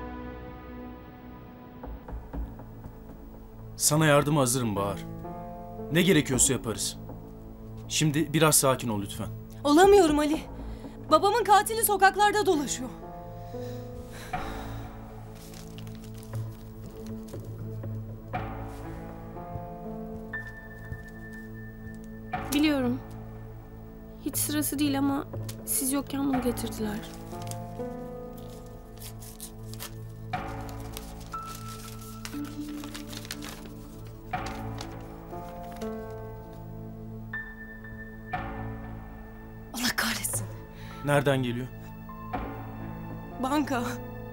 Sana yardıma hazırım Bahar. Ne gerekiyorsa yaparız. Şimdi biraz sakin ol lütfen. Olamıyorum Ali. Babamın katili sokaklarda dolaşıyor. Biliyorum. Hiç sırası değil ama siz yokken bunu getirdiler. Allah kahretsin. Nereden geliyor? Banka.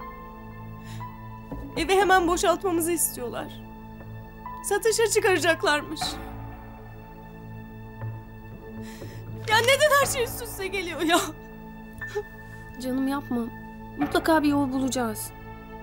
Evi hemen boşaltmamızı istiyorlar. Satışa çıkaracaklarmış. Ya neden her şey üst üste geliyor ya? Canım yapma. Mutlaka bir yol bulacağız.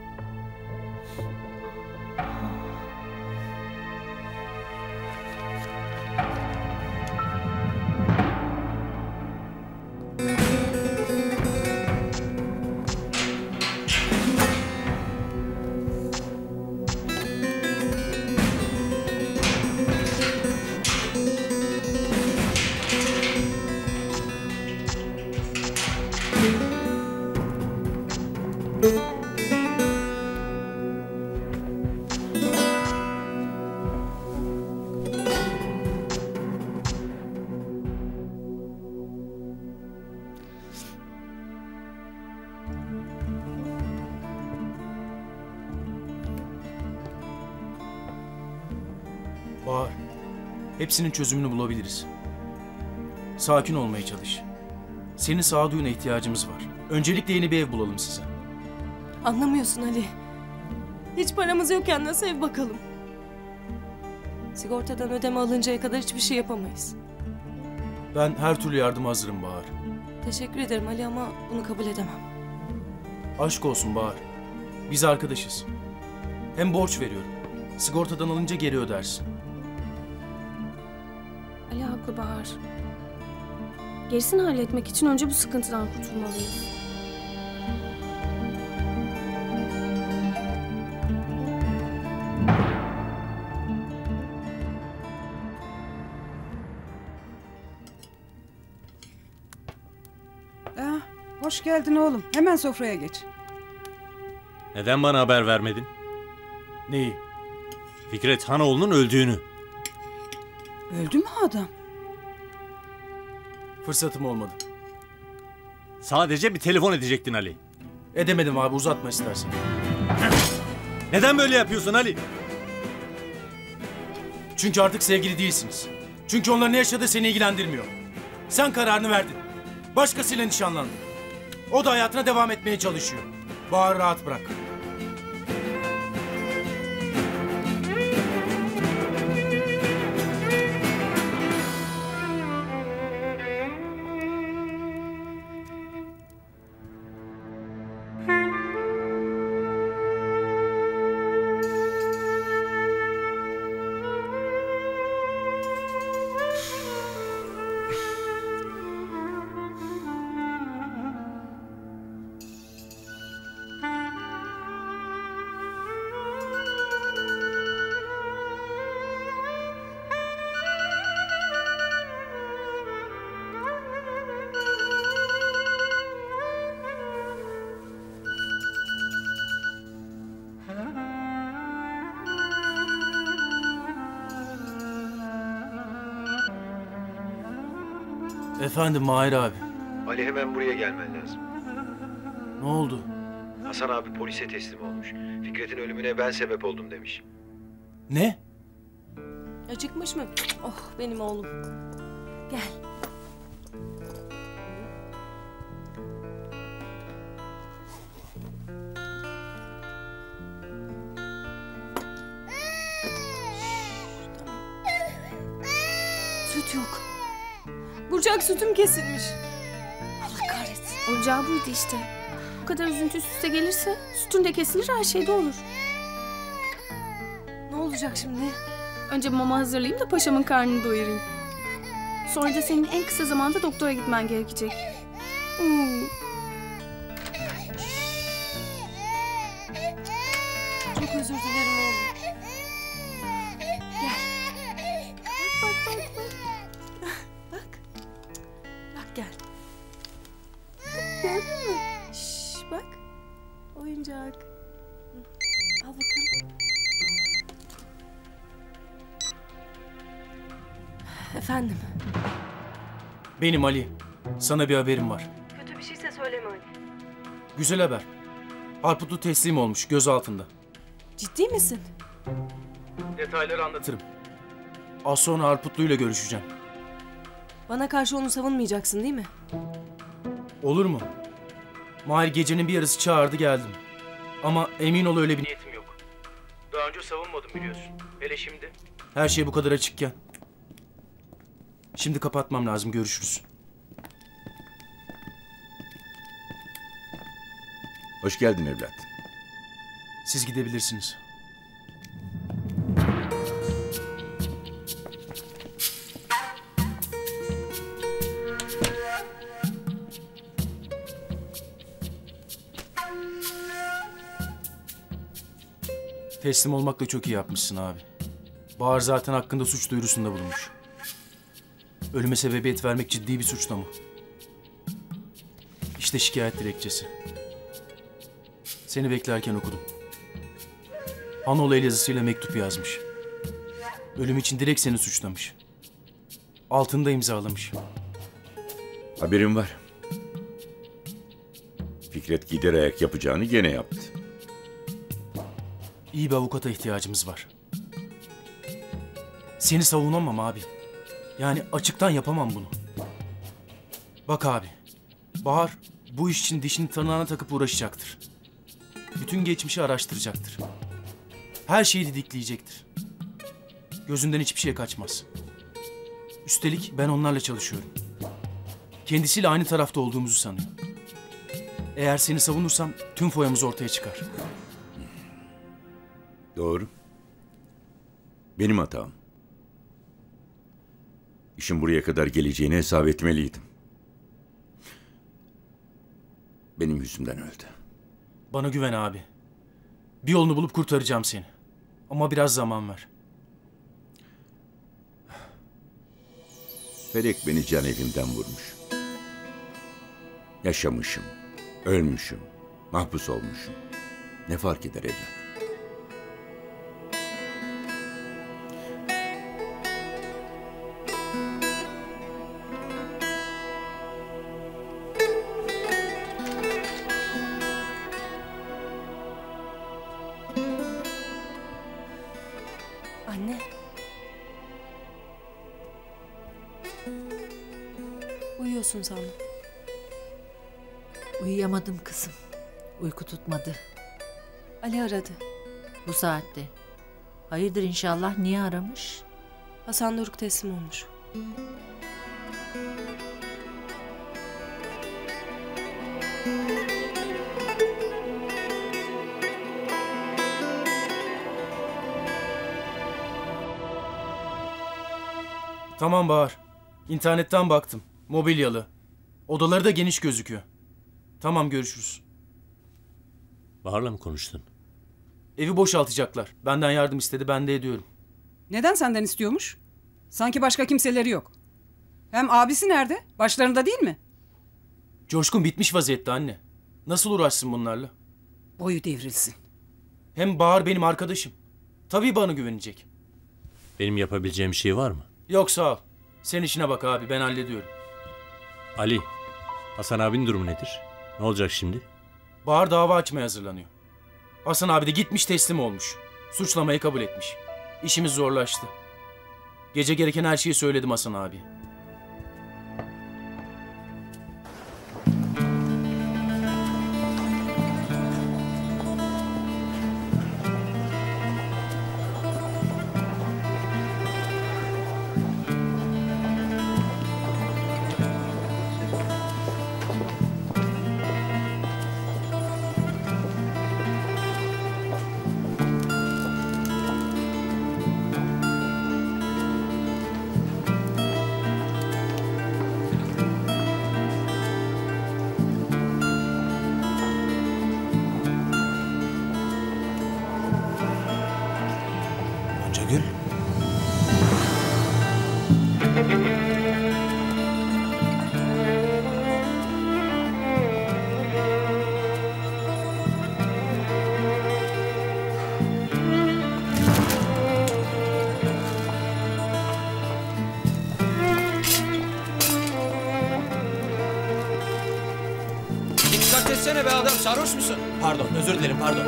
Bahar, hepsinin çözümünü bulabiliriz. Sakin olmaya çalış. Senin sağduyuna ihtiyacımız var. Öncelikle yeni bir ev bulalım size. Anlamıyorsun Ali. Hiç paramız yokken nasıl ev bakalım? Sigortadan ödeme alıncaya kadar hiçbir şey yapamayız. Ben her türlü yardıma hazırım Bahar. Teşekkür ederim Ali ama bunu kabul edemem. Aşk olsun Bahar. Biz arkadaşız. Hem borç veriyorum. Sigortadan alınca geri ödersin. Ali haklı Bahar. Gerisini halletmek için önce bu sıkıntıdan kurtulmalıyız. Ah, hoş geldin oğlum. Hemen sofraya geç. Neden bana haber vermedin? Neyi? Fikret Hanoğlu'nun öldüğünü. Öldü mü adam? Fırsatım olmadı. Sadece bir telefon edecektin Ali. Edemedim abi, uzatma istersen. Neden böyle yapıyorsun Ali? Çünkü artık sevgili değilsiniz. Çünkü onların ne yaşadığı seni ilgilendirmiyor. Sen kararını verdin. Başkasıyla nişanlandın. O da hayatına devam etmeye çalışıyor. Bahar'ı rahat bırak. Efendim Mahir abi. Ali hemen buraya gelmen lazım. Ne oldu? Hasan abi polise teslim olmuş. Fikret'in ölümüne ben sebep oldum demiş. Ne? Acıkmış mı? Oh benim oğlum. Gel. Süt yok. Burcak sütüm kesilmiş. Allah kahretsin. Olacağı buydu işte. Bu kadar üzüntü üst üste gelirse sütün de kesilir, her şey de olur. Ne olacak şimdi? Önce mama hazırlayayım da paşamın karnını doyurayım. Sonra da senin en kısa zamanda doktora gitmen gerekecek. Hmm. Çok özür dilerim oğlum. Gel. Bak bak bak bak. Bak. Bak gel. Gördün mü? Şşş bak. Oyuncak. Al bakalım. Efendim? Benim Ali. Sana bir haberim var. Kötü bir şeyse söyleme Ali. Güzel haber. Harputlu teslim olmuş, gözaltında. Ciddi misin? Detayları anlatırım. Az sonra Harputlu'yla görüşeceğim. Bana karşı onu savunmayacaksın değil mi? Olur mu? Mahir gecenin bir yarısı çağırdı, geldim. Ama emin ol öyle bir niyetim yok. Daha önce savunmadım biliyorsun. Hele şimdi. Her şey bu kadar açıkken. Şimdi kapatmam lazım, görüşürüz. Hoş geldin evlat. Siz gidebilirsiniz. Teslim olmakla çok iyi yapmışsın abi. Bahar zaten hakkında suç duyurusunda bulunmuş. Ölüme sebebiyet vermek ciddi bir suçlama. İşte şikayet dilekçesi. Seni beklerken okudum. Hanoğlu el yazısıyla mektup yazmış. Ölüm için direkt seni suçlamış. Altında imzalamış. Haberim var. Fikret gider ayak yapacağını gene yaptı. İyi bir avukata ihtiyacımız var. Seni savunamam abi. Yani açıktan yapamam bunu. Bak abi, Bahar bu iş için dişini tırnağına takıp uğraşacaktır. Bütün geçmişi araştıracaktır. Her şeyi didikleyecektir. Gözünden hiçbir şey kaçmaz. Üstelik ben onlarla çalışıyorum. Kendisiyle aynı tarafta olduğumuzu sanıyor. Eğer seni savunursam tüm foyamız ortaya çıkar. Doğru. Benim hatam. İşin buraya kadar geleceğini hesap etmeliydim. Benim yüzümden öldü. Bana güven abi. Bir yolunu bulup kurtaracağım seni. Ama biraz zaman ver. Felek beni can evimden vurmuş. Yaşamışım, ölmüşüm, mahpus olmuşum. Ne fark eder evlat? Anne. Uyuyorsun sandım. Uyuyamadım kızım. Uyku tutmadı. Ali aradı. Bu saatte. Hayırdır inşallah, niye aramış? Hasan Doruk teslim olmuş. Tamam Bahar. İnternetten baktım. Mobilyalı. Odaları da geniş gözüküyor. Tamam, görüşürüz. Bahar'la mı konuştun? Evi boşaltacaklar. Benden yardım istedi, ben de ediyorum. Neden senden istiyormuş? Sanki başka kimseleri yok. Hem abisi nerede? Başlarında değil mi? Coşkun bitmiş vaziyette anne. Nasıl uğraşsın bunlarla? Boyu devrilsin. Hem Bahar benim arkadaşım. Tabii bana güvenecek. Benim yapabileceğim bir şey var mı? Yok sağ ol. Sen işine bak abi, ben hallediyorum. Ali, Hasan abinin durumu nedir? Ne olacak şimdi? Bahar dava açmaya hazırlanıyor. Hasan abi de gitmiş teslim olmuş. Suçlamayı kabul etmiş. İşimiz zorlaştı. Gece gereken her şeyi söyledim Hasan abi. Gül. Dikkat etsene be adam, sarhoş musun? Pardon, özür dilerim, pardon.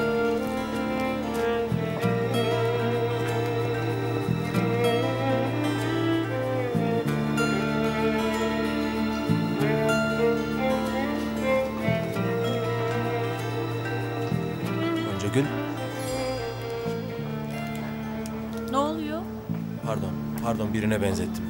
Gül. Ne oluyor? Pardon, pardon birine benzettim.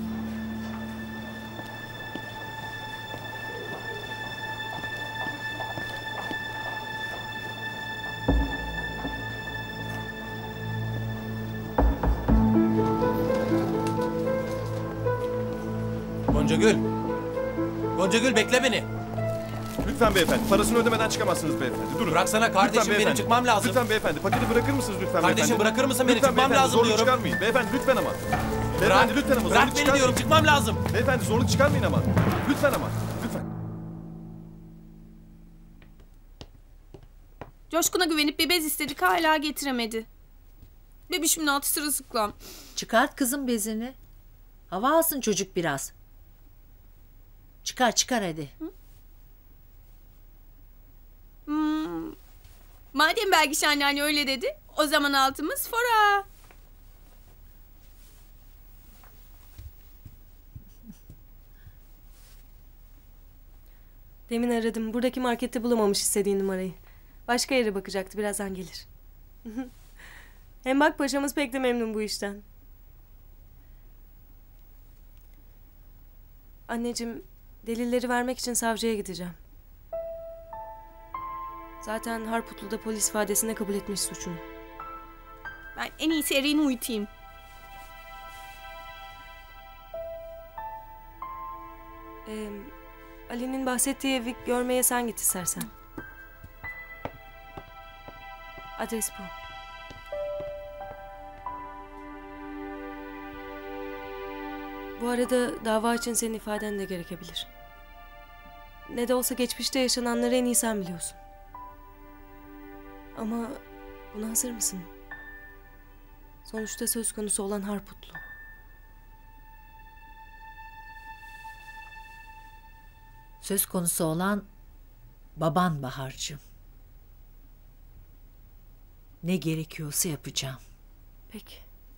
Gonca Gül. Gonca Gül bekle beni. Lütfen beyefendi, parasını ödemeden çıkamazsınız beyefendi. Durun. Bıraksana kardeşim, Lütfen benim beyefendi. çıkmam lazım. Lütfen beyefendi, paketi bırakır mısınız lütfen Kardeşim, beyefendi? bırakır mısın beni? Lütfen Çıkmam beyefendi, lazım zorluk diyorum. çıkarmayın. Beyefendi lütfen ama. Bırak, Beyefendi lütfen ama, bırak zorluk beni çıkarmayın. diyorum, çıkmam lazım. Beyefendi zorluk çıkarmayın ama. Lütfen ama, lütfen. Coşkun'a güvenip bir bez istedik, hala getiremedi. Bebişimin altı sırılsıklam. Çıkart kızım bezini. Hava alsın çocuk biraz. Çıkar çıkar hadi. Hı? Hmm. Madem Belgiş anneanne öyle dedi, o zaman altımız fora. Demin aradım. Buradaki markette bulamamış istediği numarayı. Başka yere bakacaktı. Birazdan gelir. Hem bak paşamız pek de memnun bu işten. Anneciğim, delilleri vermek için savcıya gideceğim. Zaten Harputlu da polis ifadesine kabul etmiş suçunu. Ben en iyisi Eren'i uyutayım. Ee, Ali'nin bahsettiği evi görmeye sen git istersen. Adres bu. Bu arada dava için senin ifaden de gerekebilir. Ne de olsa geçmişte yaşananları en iyi sen biliyorsun. Ama buna hazır mısın? Sonuçta söz konusu olan Harputlu. Söz konusu olan baban Bahar'cığım. Ne gerekiyorsa yapacağım. Peki.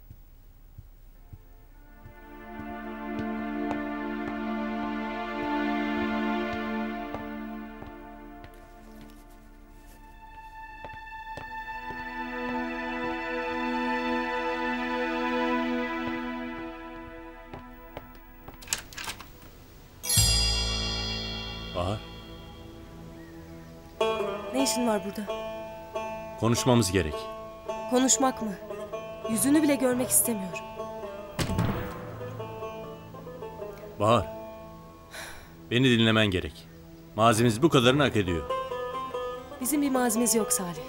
Bahar, Ne işin var burada? konuşmamız gerek. Konuşmak mı? Yüzünü bile görmek istemiyorum. Bahar, beni dinlemen gerek. Mazimiz bu kadarını hak ediyor. Bizim bir mazimiz yok Salih.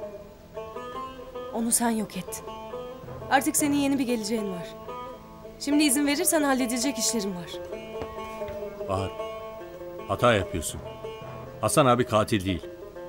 Onu sen yok ettin. Artık senin yeni bir geleceğin var. Şimdi izin verirsen halledilecek işlerim var. Bahar, hata yapıyorsun. Hasan abi katil değil.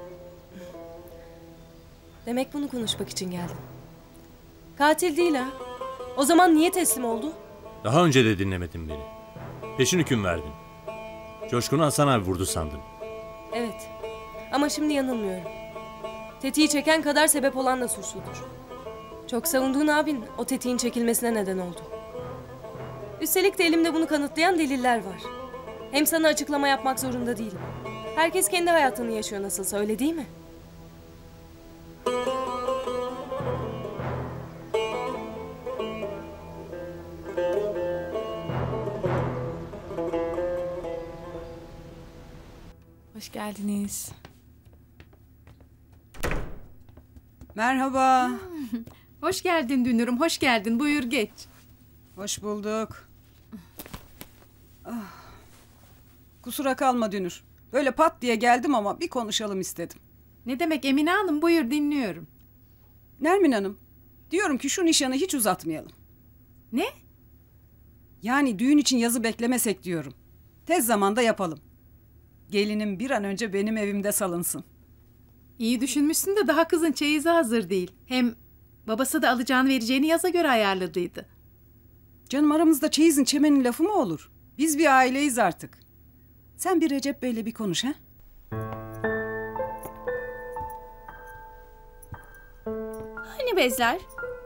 Demek bunu konuşmak için geldin. Katil değil ha. O zaman niye teslim oldu? Daha önce de dinlemedin beni. Peşin hüküm verdin. Coşkun'u Hasan abi vurdu sandım. Evet. Ama şimdi yanılmıyorum. Tetiği çeken kadar sebep olan da suçludur. Çok savunduğun abin o tetiğin çekilmesine neden oldu. Üstelik de elimde bunu kanıtlayan deliller var. Hem sana açıklama yapmak zorunda değilim. Herkes kendi hayatını yaşıyor nasılsa, öyle değil mi? Hoş geldiniz. Merhaba. Hoş geldin Dünür'üm, hoş geldin. Buyur geç. Hoş bulduk. Ah. Kusura kalma Dünür. Böyle pat diye geldim ama bir konuşalım istedim. Ne demek Emine Hanım, buyur dinliyorum. Nermin Hanım, diyorum ki şu nişanı hiç uzatmayalım. Ne? Yani düğün için yazı beklemesek diyorum. Tez zamanda yapalım. Gelinim bir an önce benim evimde salınsın. İyi düşünmüşsün de daha kızın çeyizi hazır değil. Hem babası da alacağını vereceğini yaza göre ayarladıydı. Canım aramızda çeyizin çemenin lafı mı olur? Biz bir aileyiz artık. Sen bir Recep Bey'le bir konuş ha? Hani bezler?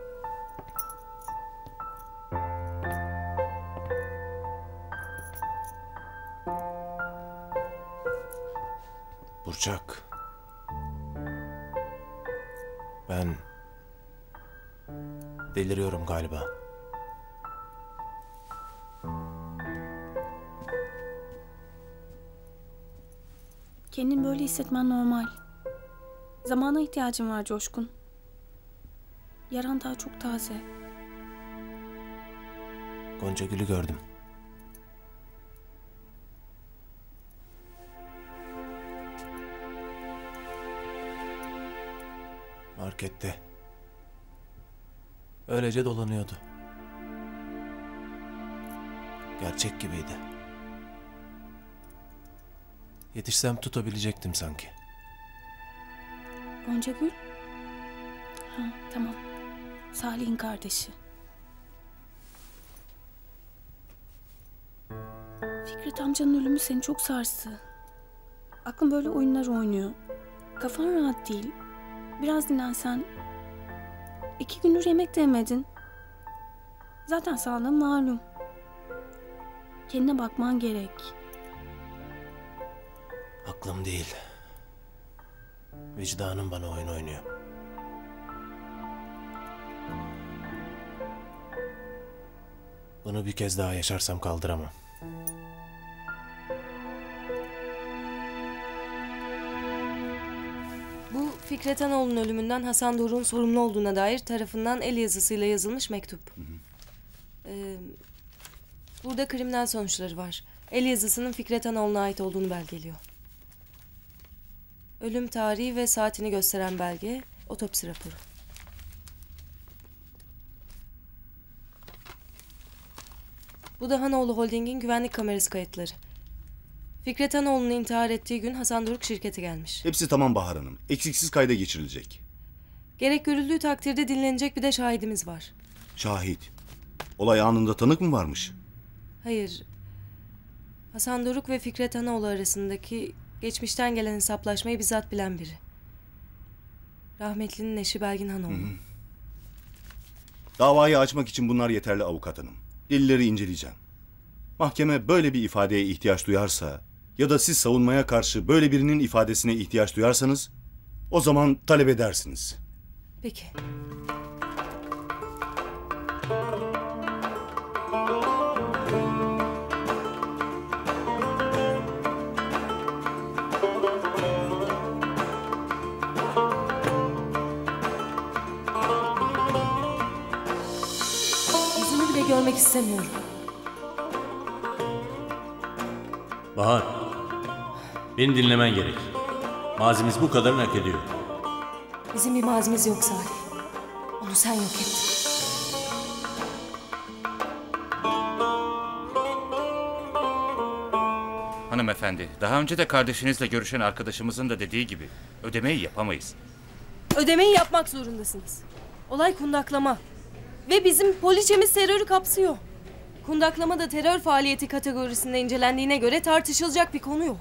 Burçak. Ben deliriyorum galiba. Kendini böyle hissetmen normal. Zamana ihtiyacın var Coşkun. Yaran daha çok taze. Gonca Gül'ü gördüm. Markette. Öylece dolanıyordu. Gerçek gibiydi. Yetişsem tutabilecektim sanki. Gonca Gül? Ha, tamam. Salih'in kardeşi. Fikret amcanın ölümü seni çok sarstı. Aklın böyle oyunlar oynuyor. Kafan rahat değil. Biraz dinlensen. İki gündür yemek de yemedin. Zaten sağlığın malum. Kendine bakman gerek. Aklım değil. Vicdanım bana oyun oynuyor. Bunu bir kez daha yaşarsam kaldıramam. Fikret Hanoğlu'nun ölümünden Hasan Doruk'un sorumlu olduğuna dair tarafından el yazısıyla yazılmış mektup. Ee, burada kriminal sonuçları var. El yazısının Fikret Hanoğlu'na ait olduğunu belgeliyor. Ölüm tarihi ve saatini gösteren belge, otopsi raporu. Bu da Hanoğlu Holding'in güvenlik kamerası kayıtları. Fikret Hanoğlu'nun intihar ettiği gün Hasan Doruk şirkete gelmiş. Hepsi tamam Bahar Hanım. Eksiksiz kayda geçirilecek. Gerek görüldüğü takdirde dinlenecek bir de şahidimiz var. Şahit. Olay anında tanık mı varmış? Hayır. Hasan Doruk ve Fikret Hanoğlu arasındaki geçmişten gelen hesaplaşmayı bizzat bilen biri. Rahmetlinin eşi Belgin Hanoğlu. Hı hı. Davayı açmak için bunlar yeterli avukat hanım. Delilleri inceleyeceğim. Mahkeme böyle bir ifadeye ihtiyaç duyarsa ya da siz savunmaya karşı böyle birinin ifadesine ihtiyaç duyarsanız o zaman talep edersiniz. Peki. Yüzünü bile görmek istemiyorum. Bahar, beni dinlemen gerek. Mazimiz bu kadarını hak ediyor. Bizim bir mazimiz yok Salih. Onu sen yok ettin. Hanımefendi, daha önce de kardeşinizle görüşen arkadaşımızın da dediği gibi ödemeyi yapamayız. Ödemeyi yapmak zorundasınız. Olay kundaklama. Ve bizim poliçemiz terörü kapsıyor. Kundaklama da terör faaliyeti kategorisinde incelendiğine göre tartışılacak bir konu yok.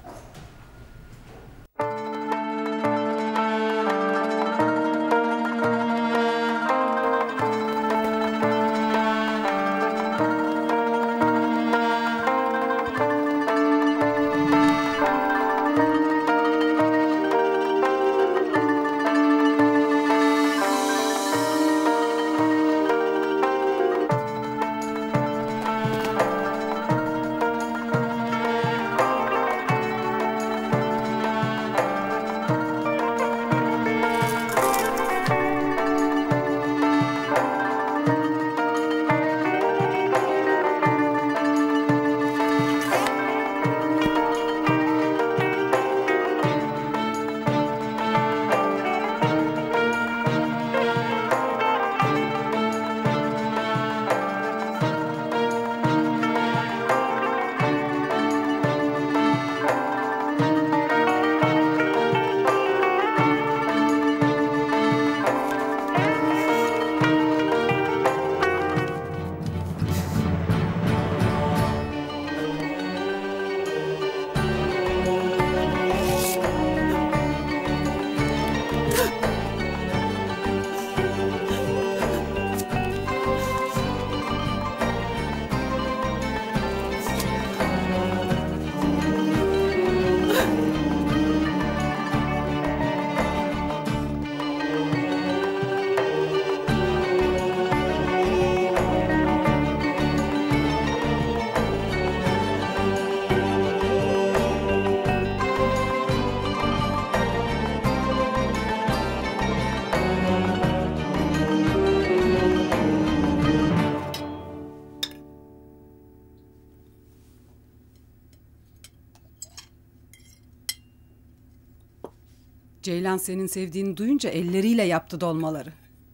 Ceylan senin sevdiğini duyunca elleriyle yaptı dolmaları.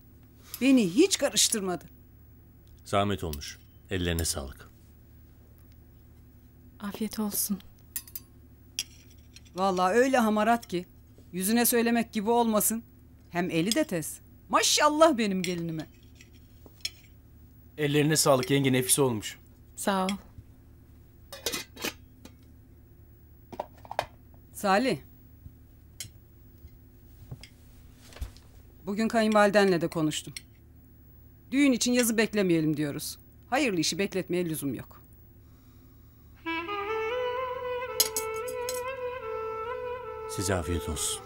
Beni hiç karıştırmadı. Zahmet olmuş. Ellerine sağlık. Afiyet olsun. Vallahi öyle hamarat ki. Yüzüne söylemek gibi olmasın. Hem eli de tez. Maşallah benim gelinime. Ellerine sağlık yenge, nefis olmuş. Sağ ol. Salih. Bugün kayınvalidenle de konuştum. Düğün için yazı beklemeyelim diyoruz. Hayırlı işi bekletmeye lüzum yok. Size afiyet olsun.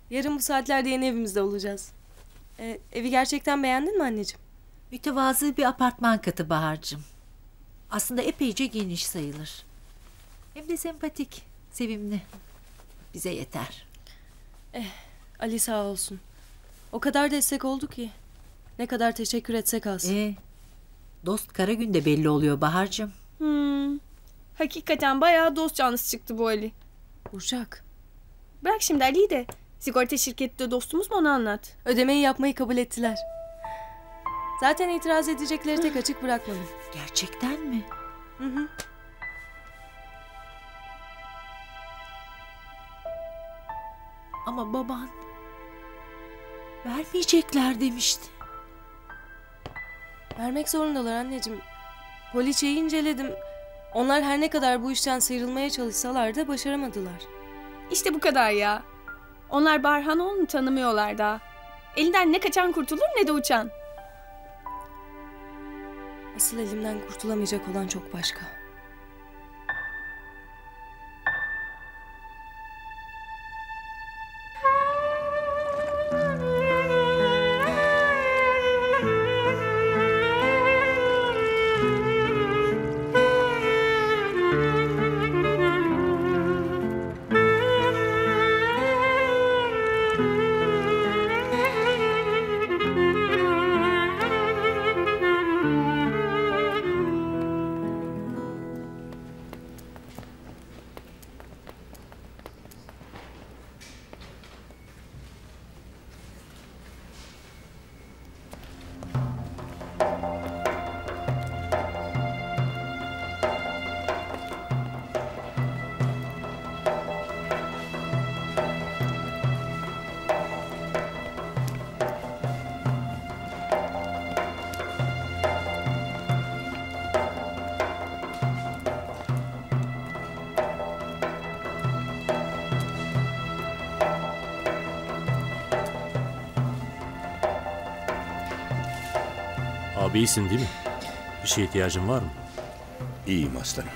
Yarın bu saatlerde yeni evimizde olacağız. Ee, evi gerçekten beğendin mi anneciğim? Mütevazı bir apartman katı Bahar'cığım. Aslında epeyce geniş sayılır. Hem de sempatik, sevimli. Bize yeter. Eh, Ali sağ olsun. O kadar destek oldu ki. Ne kadar teşekkür etsek az. Ee, dost kara günde belli oluyor Bahar'cığım. Hmm. Hakikaten bayağı dost canlısı çıktı bu Ali. Burçak. Bırak şimdi Ali'yi de. Sigorta şirkette dostumuz mu, onu anlat. Ödemeyi yapmayı kabul ettiler. Zaten itiraz edecekleri tek açık bırakmadım. Gerçekten mi? Hı hı. Ama baban vermeyecekler demişti. Vermek zorundalar anneciğim. Poliçeyi inceledim. Onlar her ne kadar bu işten sıyrılmaya çalışsalar da başaramadılar. İşte bu kadar ya. Onlar Barhanoğlu'nu tanımıyorlar daha. Elinden ne kaçan kurtulur ne de uçan. Asıl elimden kurtulamayacak olan çok başka. Abi iyisin değil mi? Bir şeye ihtiyacın var mı? İyiyim aslanım.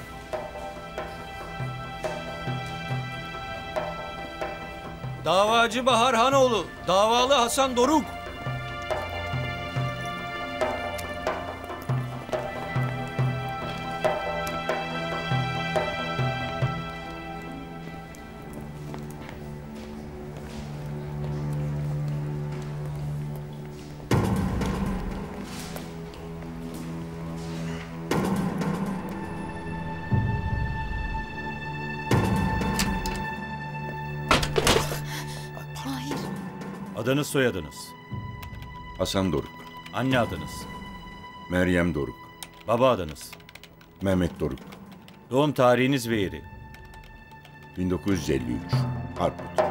Davacı Bahar Hanoğlu, davalı Hasan Doruk. Adınız soyadınız? Hasan Doruk. Anne adınız? Meryem Doruk. Baba adınız? Mehmet Doruk. Doğum tarihiniz ve yeri? bin dokuz yüz elli üç. Harput.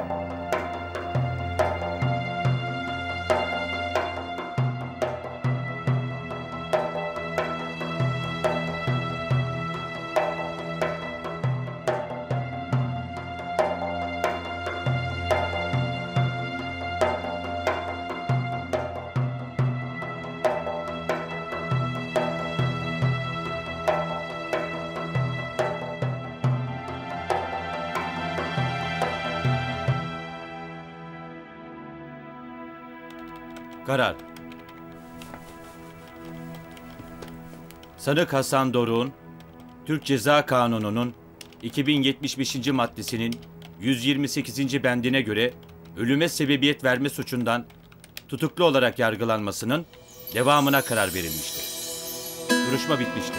Karar. Sanık Hasan Doruk'un Türk Ceza Kanunu'nun iki bin yetmiş beşinci maddesinin yüz yirmi sekizinci bendine göre ölüme sebebiyet verme suçundan tutuklu olarak yargılanmasının devamına karar verilmiştir. Duruşma bitmiştir.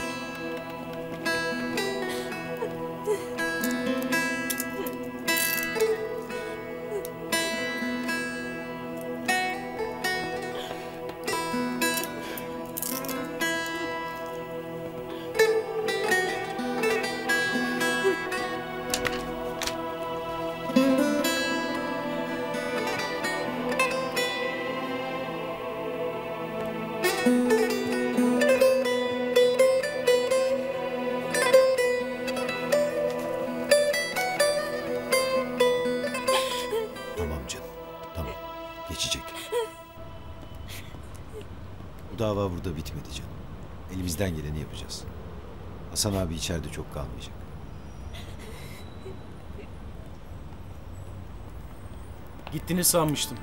Tamam canım. Tamam. Geçecek. Bu dava burada bitmedi canım. Elimizden geleni yapacağız. Hasan abi içeride çok kalmayacak. Gittiniz sanmıştım.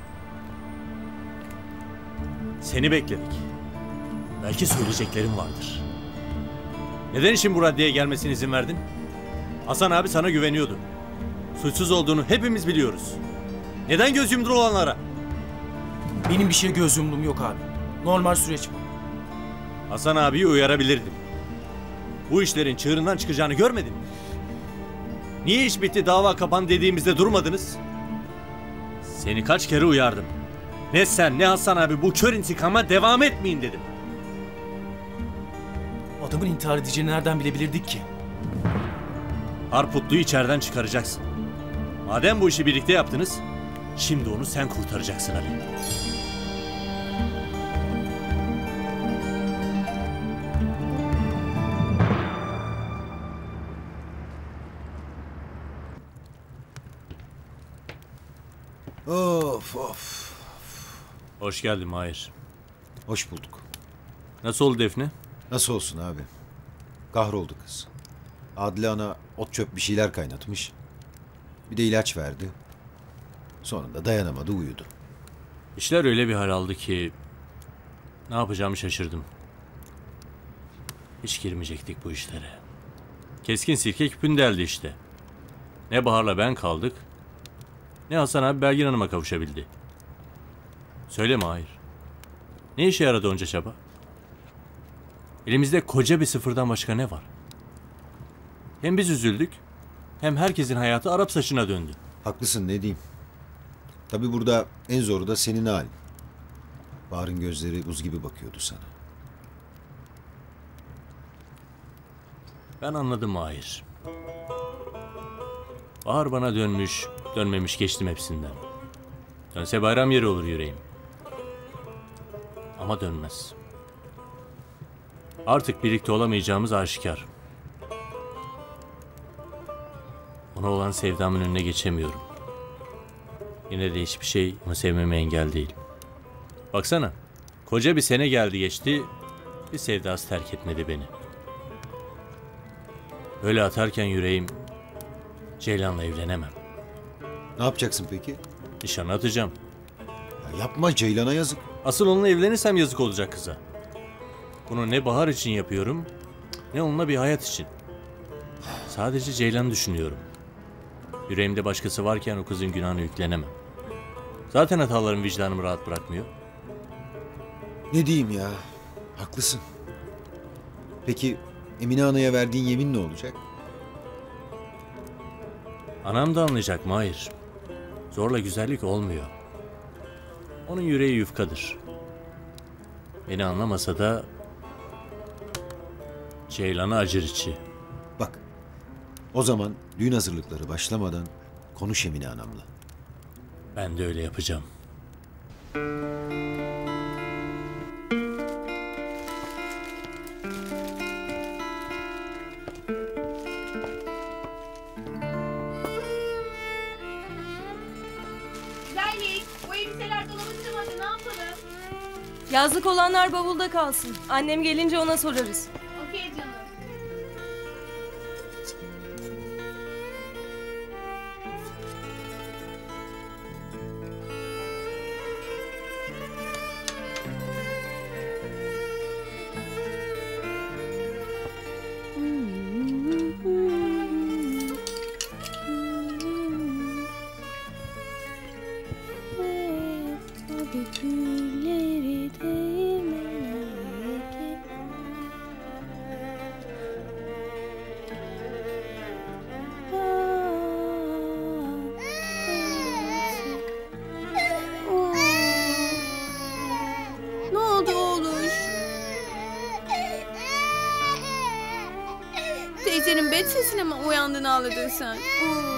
Seni bekledik. Belki söyleyeceklerim vardır. Neden işin bu raddeye gelmesine izin verdin? Hasan abi sana güveniyordu. Suçsuz olduğunu hepimiz biliyoruz. Neden göz yumdun olanlara? Benim bir şeye göz yumduğum yok abi. Normal süreç bu. Hasan abiyi uyarabilirdim. Bu işlerin çığırından çıkacağını görmedin mi? Niye iş bitti, dava kapan dediğimizde durmadınız? Seni kaç kere uyardım. Ne sen ne Hasan abi bu kör intikama devam etmeyin dedim. Adamın intihar edeceğini nereden bilebilirdik ki? Harputlu'yu içeriden çıkaracaksın. Madem bu işi birlikte yaptınız, şimdi onu sen kurtaracaksın Ali. Of of. Hoş geldin Mahir. Hoş bulduk. Nasıl oldu Defne? Nasıl olsun abi? Kahroldu kız. Adile ana ot çöp bir şeyler kaynatmış. Bir de ilaç verdi. Sonunda dayanamadı, uyudu. İşler öyle bir hal aldı ki ne yapacağımı şaşırdım. Hiç girmeyecektik bu işlere. Keskin sirke küpün deldi işte. Ne Bahar'la ben kaldık, ne Hasan abi Belgin Hanım'a kavuşabildi. Söyle Mahir. Ne işe yaradı onca çaba? Elimizde koca bir sıfırdan başka ne var? Hem biz üzüldük, hem herkesin hayatı Arap saçına döndü. Haklısın, ne diyeyim. Tabii burada en zoru da senin halin. Bahar'ın gözleri buz gibi bakıyordu sana. Ben anladım Mahir. Bahar bana dönmüş, dönmemiş geçtim hepsinden. Dönse bayram yeri olur yüreğim. Ama dönmez. Artık birlikte olamayacağımız aşikar. Ona olan sevdamın önüne geçemiyorum. Yine de hiçbir şey onu sevmeme engel değil. Baksana, koca bir sene geldi geçti, bir sevdası terk etmedi beni. Böyle atarken yüreğim, Ceylan'la evlenemem. Ne yapacaksın peki? Nişanı atacağım. Ya yapma, Ceylan'a yazık. Asıl onunla evlenirsem yazık olacak kıza. Bunu ne Bahar için yapıyorum, ne onunla bir hayat için. Sadece Ceylan'ı düşünüyorum. Yüreğimde başkası varken o kızın günahını yüklenemem. Zaten hatalarım vicdanımı rahat bırakmıyor. Ne diyeyim ya? Haklısın. Peki Emine Ana'ya verdiğin yemin ne olacak? Anam da anlayacak Mahir. Zorla güzellik olmuyor. Onun yüreği yufkadır. Beni anlamasa da Ceylan'a acır içi. Bak, o zaman düğün hazırlıkları başlamadan konuş Emine Anam'la. Ben de öyle yapacağım. Güzellik, bu elbiseler dolaba sığmadı, ne yapalım? Yazlık olanlar bavulda kalsın. Annem gelince ona sorarız. Okey canım. Ne oldu oğluş? Teyzenin bet sesine mi uyandın, ağladın sen? Oo.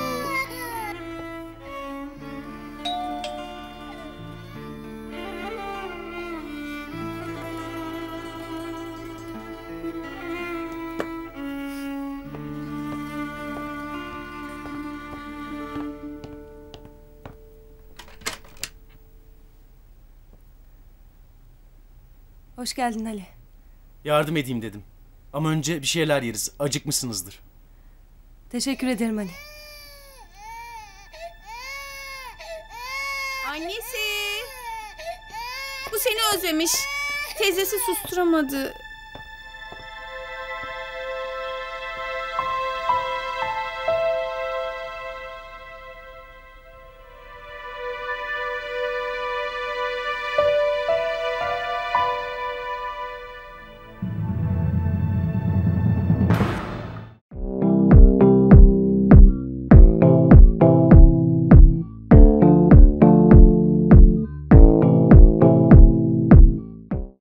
Hoş geldin Ali. Yardım edeyim dedim. Ama önce bir şeyler yeriz. Acıkmışsınızdır. Teşekkür ederim Ali. Annesi. Bu seni özlemiş. Teyzesi susturamadı.